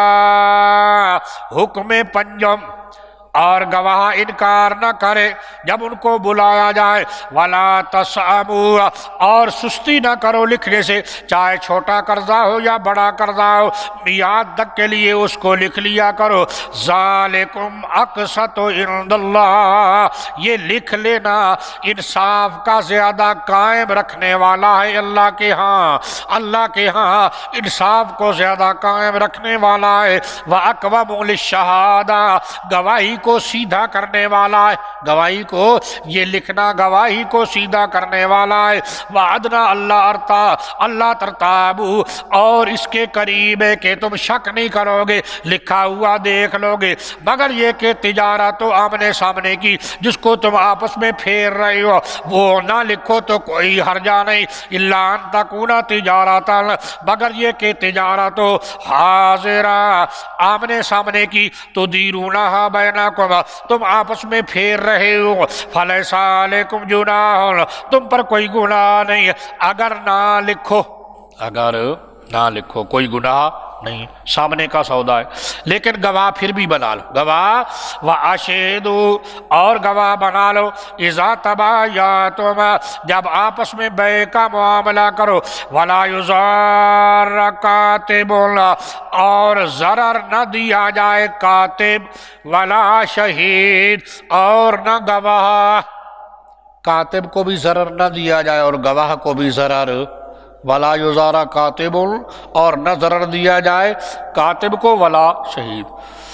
حکم پنجم، اور گواہ انکار نہ کرے جب ان کو بلایا جائے، وَلَا تَسْأَمُوا، اور سستی نہ کرو لکھنے سے، چاہے چھوٹا قرضہ ہو یا بڑا قرضہ ہو، میعاد تک کے لیے اس کو لکھ لیا کرو، ذَالِكُمْ أَقْسَطُ عِندَ اللَّهِ، یہ لکھ لینا انصاف کا زیادہ قائم رکھنے والا ہے اللہ کے ہاں، اللہ کے ہاں انصاف کو زیادہ قائم رکھنے والا ہے، وَأَقْوَمُ لِلشَّهَادَةِ، گواہی کو سیدھا کرنے والا ہے، گواہی کو، یہ لکھنا گواہی کو سیدھا کرنے والا ہے، وعدنا اللہ ارتا اللہ ترتابو، اور اس کے قریب ہے کہ تم شک نہیں کرو گے، لکھا ہوا دیکھ لو گے، مگر یہ کہ تجارت و آمنے سامنے کی جس کو تم آپس میں پھیر رہے ہو وہ نہ لکھو تو کوئی حرجہ نہیں، الا ان تکون تجارتا، مگر یہ کہ تجارت و حاضرہ، آمنے سامنے کی، تو دیرونہا بینکم، تم آپس میں پھیر رہے ہو، فَلَيْسَ عَلَيْكُمْ جُنَاحٌ، تم پر کوئی گناہ نہیں، اگر نہ لکھو، اگر نہ لکھو کوئی گناہ نہیں، سامنے کا سودا ہے، لیکن گواہ پھر بھی بنا لو، گواہ وَأَشْهِدُوا، اور گواہ بنا لو، اِذَا تَبَايَعْتُمْ، جب آپس میں بیع کا معاملہ کرو، وَلَا يُضَارَّ كَاتِبٌ، اور ضرر نہ دیا جائے کاتب، وَلَا شَهِيدٌ، اور نہ گواہ، کاتب کو بھی ضرر نہ دیا جائے اور گواہ کو بھی ضرر، ولا یضار کاتب، اور نہ ضرر دیا جائے کاتب کو، ولا شہید۔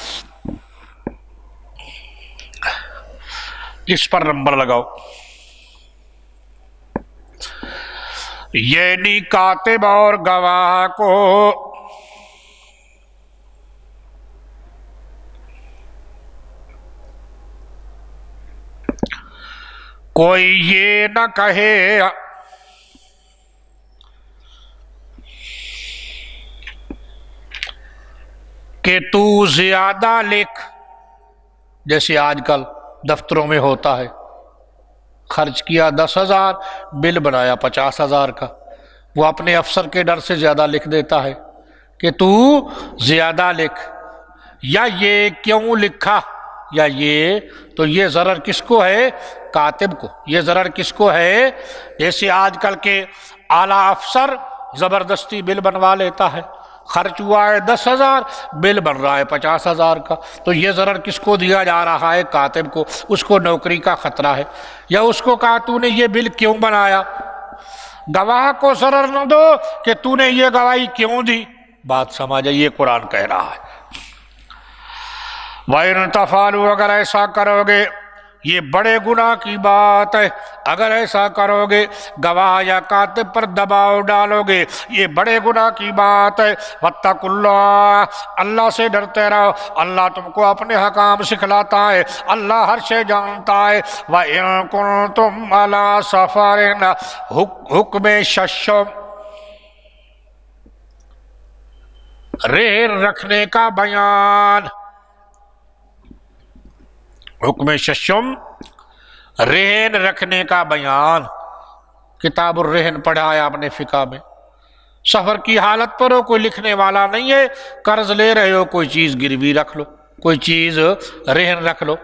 اس پر نمبر لگاؤ، یعنی کاتب اور گواہ کو کوئی یہ نہ کہے کہ تو زیادہ لکھ، جیسے آج کل دفتروں میں ہوتا ہے، خرچ کیا دس ہزار، بل بنایا پچاس ہزار کا، وہ اپنے افسر کے ڈر سے زیادہ لکھ دیتا ہے کہ تو زیادہ لکھ، یا یہ کیوں لکھا، یا یہ، تو یہ ضرر کس کو ہے؟ کاتب کو، یہ ضرر کس کو ہے؟ جیسے آج کل کے اعلیٰ افسر زبردستی بل بنوا لیتا ہے، خرچ ہوا ہے دس ہزار، بل بن رہا ہے پچاس ہزار کا، تو یہ ضرر کس کو دیا جا رہا ہے؟ کاتب کو، اس کو نوکری کا خطرہ ہے، یا اس کو کہا تو نے یہ بل کیوں بنایا، گواہ کو ضرر نہ دو کہ تو نے یہ گواہی کیوں دی، بات سمجھے، یہ قرآن کہہ رہا ہے۔ وَإِن تَفْعَلُوا، اگر ایسا کرو گے، یہ بڑے گناہ کی بات ہے، اگر ایسا کرو گے، گواہ یا کاتب پر دباؤ ڈالو گے، یہ بڑے گناہ کی بات ہے۔ وَاتَّقُوا اللَّهَ، اللہ سے ڈرتے رہو، اللہ تم کو اپنے حکام سکھلاتا ہے، اللہ ہر شے جانتا ہے۔ وَإِن كُنتُمْ عَلَىٰ سَفَرٍ، حکم ششم، ریل رکھنے کا بیان، حکم ششم رہن رکھنے کا بیان، کتاب الرہن پڑھا ہے آپ نے فقہ میں۔ سفر کی حالت پر ہو، کوئی لکھنے والا نہیں ہے، قرض لے رہے ہو، کوئی چیز گروی رکھ لو، کوئی چیز رہن رکھ لو۔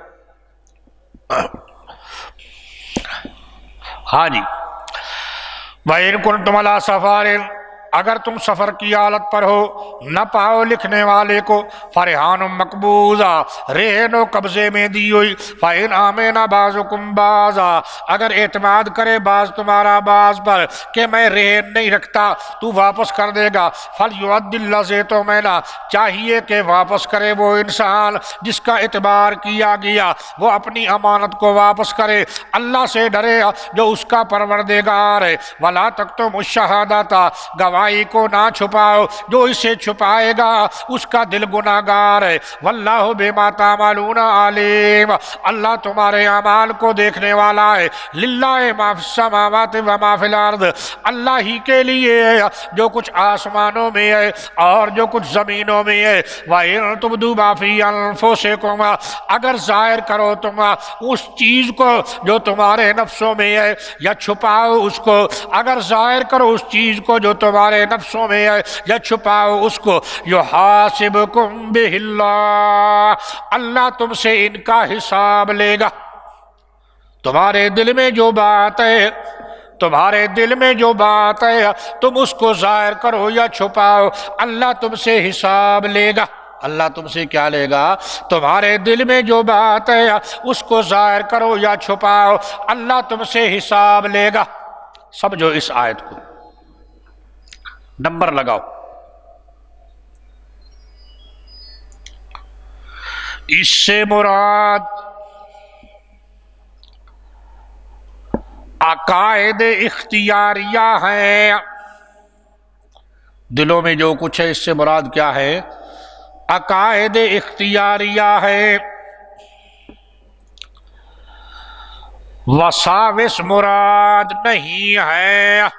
ہاں جی، وَإِن كُنتُمْ عَلَىٰ سَفَرٍ، اگر تم سفر کی حالت پر ہو، نہ پاؤ لکھنے والے کو، فرحان مقبوضہ، رہن و قبضے میں دی ہوئی، فَإِنْ آمَنَ بَعْضُكُمْ بَعْضًا، اگر اعتماد کرے بعض تمہارا بعض پر کہ میں رہن نہیں رکھتا، تو واپس کر دے گا، فَلْيُؤَدِّ الَّذِي اؤْتُمِنَ، چاہیے کہ واپس کرے وہ انسان جس کا اعتبار کیا گیا، وہ اپنی امانت کو واپس کرے، اللہ سے ڈرے جو اس کا پروردگار ہے۔ وَلَا تَكْتُمُوا الشَّهَادَةَ، گواہی کو نہ چھپاؤ، جو اسے چھپائے گا اس کا دل گناہگار ہے۔ واللہ بما تعملون علیم، اللہ تمہارے اعمال کو دیکھنے والا ہے۔ للہ ما فی السماوات و ما فی الارض، اللہ ہی کے لیے ہے جو کچھ آسمانوں میں ہے اور جو کچھ زمینوں میں ہے۔ وَإِن تُبْدُوا مَا فِي أَنفُسِكُمْ، اگر ظاہر کرو تم اس چیز کو جو تمہارے نفسوں میں ہے، یا چھپاؤ اس کو، اگر ظاہر کرو اس چیز کو جو تمہارے نفسوں میں ہے، یا چھپاؤ اس کو، یحاسبکم بہ اللہ، اللہ تم سے ان کا حساب لے گا۔ تمہارے دل میں جو بات ہے، تمہارے دل میں جو بات ہے، تم اس کو ظاہر کرو یا چھپاؤ، اللہ تم سے حساب لے گا۔ اللہ تم سے کیا لے گا؟ تمہارے دل میں جو بات ہے اس کو ظاہر کرو یا چھپاؤ، اللہ تم سے حساب لے گا۔ سمجھو اس آیت کو، نمبر لگاؤ۔ اس سے مراد عقائد اختیاریہ ہیں، دلوں میں جو کچھ ہے اس سے مراد کیا ہے؟ عقائد اختیاریہ ہے۔ وساوس مراد نہیں ہے،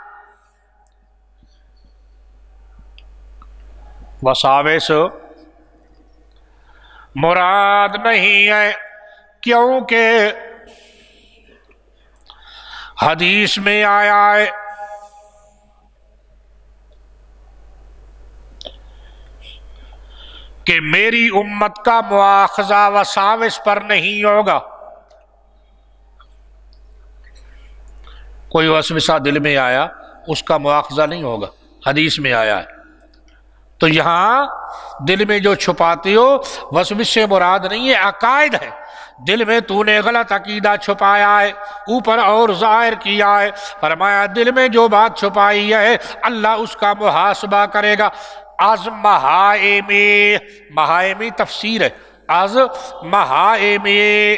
وساوس مراد نہیں ہے، کیونکہ حدیث میں آیا ہے کہ میری امت کا مواخذہ وساوس پر نہیں ہوگا۔ کوئی وسوسہ دل میں آیا اس کا مواخذہ نہیں ہوگا، حدیث میں آیا ہے۔ تو یہاں دل میں جو چھپاتے ہو وسوسے سے مراد نہیں ہے، عقائد ہے۔ دل میں تو نے غلط عقیدہ چھپایا ہے، اوپر اور ظاہر کیا ہے، فرمایا دل میں جو بات چھپائی ہے اللہ اس کا محاسبہ کرے گا۔ از محائمی، محائمی تفسیر ہے، از محائمی،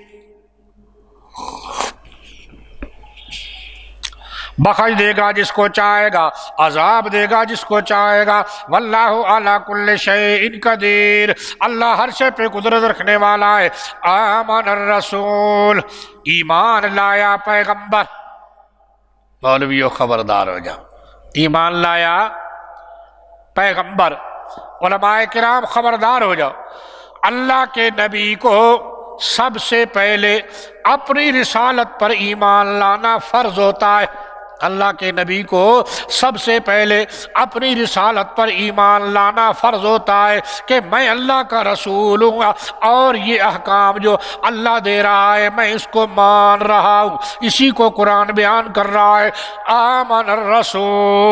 بخش دے گا جس کو چاہے گا، عذاب دے گا جس کو چاہے گا۔ واللہ علی کل شیء قدیر، اللہ ہر شے پہ قدرت رکھنے والا ہے۔ آمن الرسول، ایمان لایا پیغمبر، مولویو خبردار ہو جاؤ، ایمان لایا پیغمبر، علماء کرام خبردار ہو جاؤ، اللہ کے نبی کو سب سے پہلے اپنی رسالت پر ایمان لانا فرض ہوتا ہے۔ اللہ کے نبی کو سب سے پہلے اپنی رسالت پر ایمان لانا فرض ہوتا ہے کہ میں اللہ کا رسول ہوں اور یہ احکام جو اللہ دے رہا ہے میں اس کو مان رہا ہوں۔ اسی کو قرآن بیان کر رہا ہے، آمن الرسول۔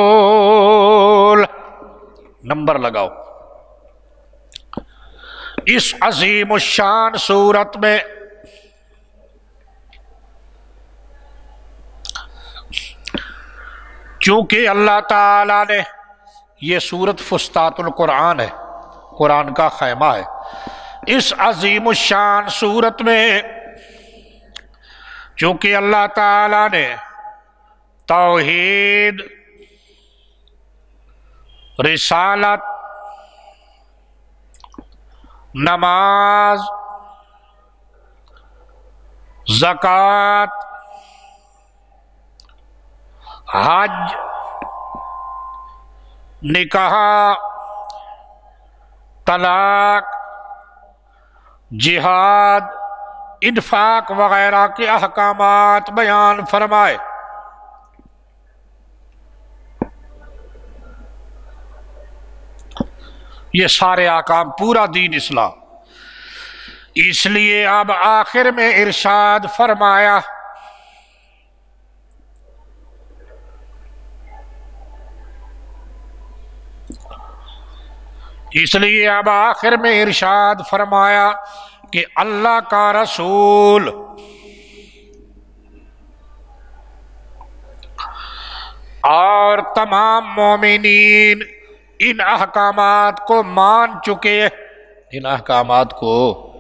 نمبر لگاؤ۔ اس عظیم الشان سورت میں چونکہ اللہ تعالیٰ نے، یہ سورت فسطاط القرآن ہے، قرآن کا خیمہ ہے، اس عظیم الشان سورت میں چونکہ اللہ تعالیٰ نے توحید، رسالت، نماز، زکوٰۃ، حج، نکاح، طلاق، جہاد، انفاق وغیرہ کے احکامات بیان فرمائے۔ یہ سارے احکام، پورا دین اسلام۔ اس لیے اب آخر میں ارشاد فرمایا اس لیے اب آخر میں ارشاد فرمایا کہ اللہ کا رسول اور تمام مومنین ان احکامات کو مان چکے، ان احکامات کو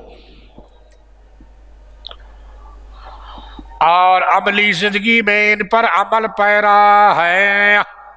اور عملی زندگی میں ان پر عمل پیرا ہے،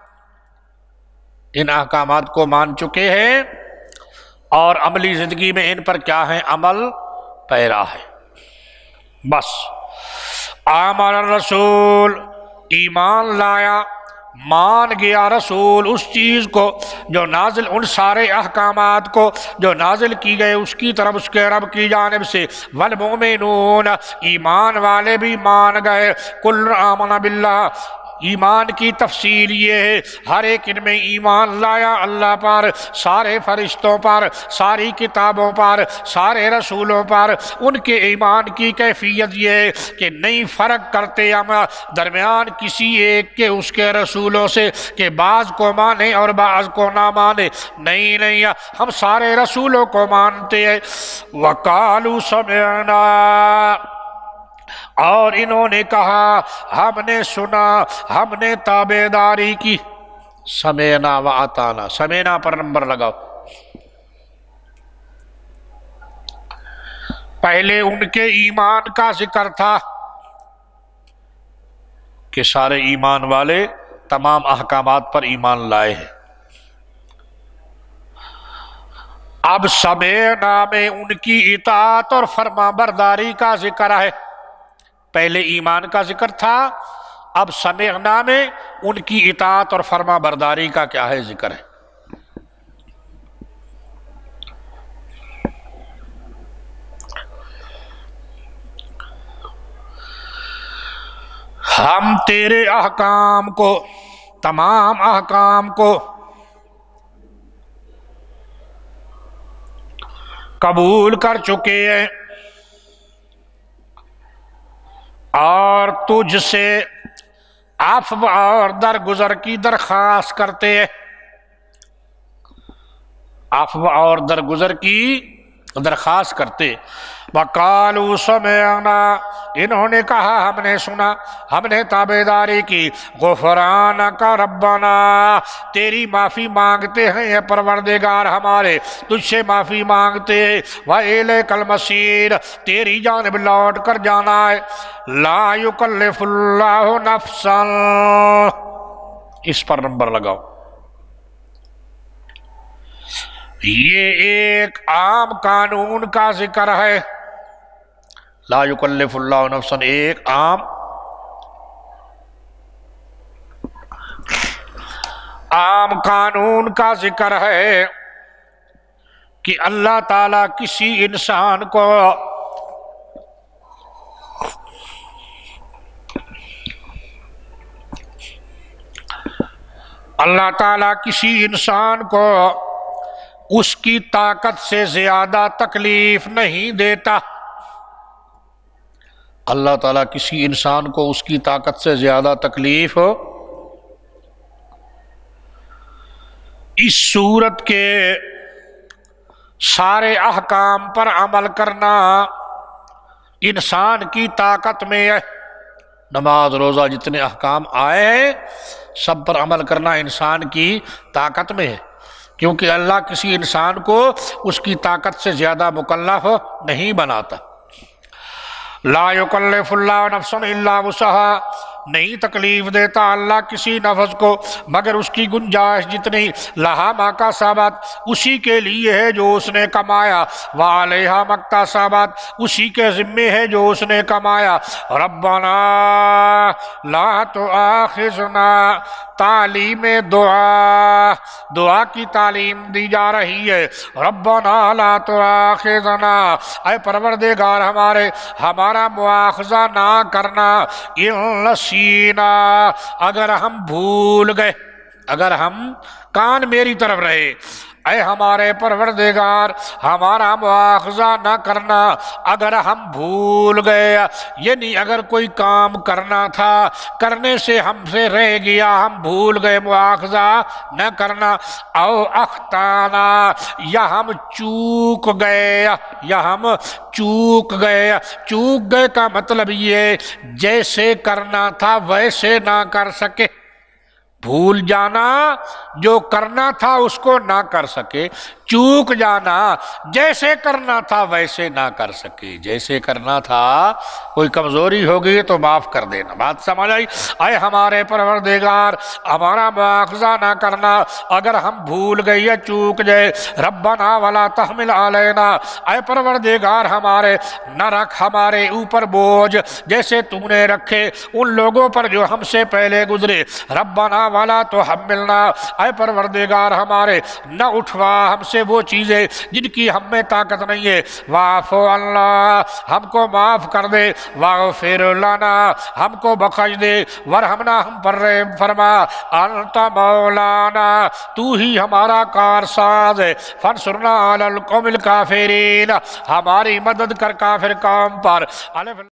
ان احکامات کو مان چکے ہیں اور عملی زندگی میں ان پر کیا ہے؟ عمل پیرا ہے۔ بس آمن الرسول، ایمان لایا، مان گیا رسول اس چیز کو جو نازل، ان سارے احکامات کو جو نازل کی گئے اس کی طرف اس کے رب کی جانب سے، والمؤمنون، ایمان والے بھی مان گئے، کل آمن باللہ۔ ایمان کی تفصیل یہ ہے ہر ایک ان میں ایمان لایا اللہ پر، سارے فرشتوں پر، ساری کتابوں پر، سارے رسولوں پر۔ ان کے ایمان کی کیفیت یہ ہے کہ نہیں فرق کرتے ہم درمیان کسی ایک کے اس کے رسولوں سے کہ بعض کو مانے اور بعض کو نہ مانے، نہیں نہیں، ہم سارے رسولوں کو مانتے ہیں۔ وَقَالُوا سَمِعْنَا، اور انہوں نے کہا ہم نے سنا، ہم نے تابعداری کی۔ سمعنا و اطعنا، سمعنا پر نمبر لگاؤ۔ پہلے ان کے ایمان کا ذکر تھا کہ سارے ایمان والے تمام احکامات پر ایمان لائے ہیں۔ اب سمعنا میں ان کی اطاعت اور فرما برداری کا ذکر ہے۔ پہلے ایمان کا ذکر تھا، اب سمعنا میں ان کی اطاعت اور فرما برداری کا کیا ہے؟ ذکر ہے۔ ہم تیرے احکام کو، تمام احکام کو قبول کر چکے ہیں اور تجھ سے عفو اور درگزر کی درخواست کرتے ہیں، عفو اور درگزر کی درخواست کرتے۔ وَقَالُوا سَمِعْنَا، انہوں نے کہا ہم نے سنا، ہم نے تابعداری کی۔ غفرانک ربنا، تیری معافی مانگتے ہیں یہ پروردگار ہمارے، تجھ سے معافی مانگتے ہیں۔ وَإِلَيْكَ الْمَصِيرُ، تیری جانب لوٹ کر جانا ہے۔ لا يُكَلِّفُ اللَّهُ نَفْسًا، اس پر نمبر لگاؤ۔ یہ ایک عام قانون کا ذکر ہے، لا یکلف اللہ نفسا، ایک عام عام قانون کا ذکر ہے کہ اللہ تعالیٰ کسی انسان کو اللہ تعالیٰ کسی انسان کو اس کی طاقت سے زیادہ تکلیف نہیں دیتا۔ اللہ تعالیٰ کسی انسان کو اس کی طاقت سے زیادہ تکلیف ہو، اس صورت کے سارے احکام پر عمل کرنا انسان کی طاقت میں ہے۔ نماز روزہ جتنے احکام آئے ہیں سب پر عمل کرنا انسان کی طاقت میں ہے، کیونکہ اللہ کسی انسان کو اس کی طاقت سے زیادہ مکلف نہیں بناتا۔ لا یکلف اللہ نفسا الا وسعها، نہیں تکلیف دیتا اللہ کسی نفس کو مگر اس کی گنجائش جتنی۔ لہا ما کسبت، اسی کے لیے ہے جو اس نے کمایا۔ وعلیہا ما اکتسبت، اسی کے ذمے ہے جو اس نے کمایا۔ ربنا لا تؤاخذنا، تعلیم دعا، دعا کی تعلیم دی جا رہی ہے۔ ربنا لا تؤاخذنا، اے پروردگار ہمارے ہمارا مواخذہ نہ کرنا، ان نسینا، اگر ہم بھول گئے، اگر ہم کان میری طرف رہے، اے ہمارے پروردگار ہمارا مواخذہ نہ کرنا اگر ہم بھول گئے، یعنی اگر کوئی کام کرنا تھا کرنے سے ہم سے رہ گیا، ہم بھول گئے، مواخذہ نہ کرنا۔ او اخطانا، یا ہم چوک گئے، یا ہم چوک گئے۔ چوک گئے کا مطلب یہ جیسے کرنا تھا ویسے نہ کر سکے، بھول جانا جو کرنا تھا اس کو نہ کر سکے، چوک جانا جیسے کرنا تھا ویسے نہ کر سکے، جیسے کرنا تھا کوئی کمزوری ہوگی تو معاف کر دینا، بات سمجھ آئی؟ اے ہمارے پروردگار ہمارا مواخذہ نہ کرنا اگر ہم بھول گئے یا چوک گئے۔ ربنا ولا تحمل علینا، اے پروردگار ہمارے نہ رکھ ہمارے اوپر بوجھ جیسے تو نے رکھے ان لوگوں پر جو ہم سے پہلے گزرے۔ ربنا ولا تحملنا، اے پروردگار ہمارے نہ اٹھوا ہم سے وہ چیزیں جن کی ہم میں طاقت نہیں ہے۔ واعف اللہ، ہم کو معاف کر دے، واغفر لنا، ہم کو بخش دے، ورحمنا، ہم پر رحم فرما، انت مولانا، تو ہی ہمارا کارساز ہے، فانصرنا علی القوم الکافرین، ہماری مدد کر کافر قوم پر۔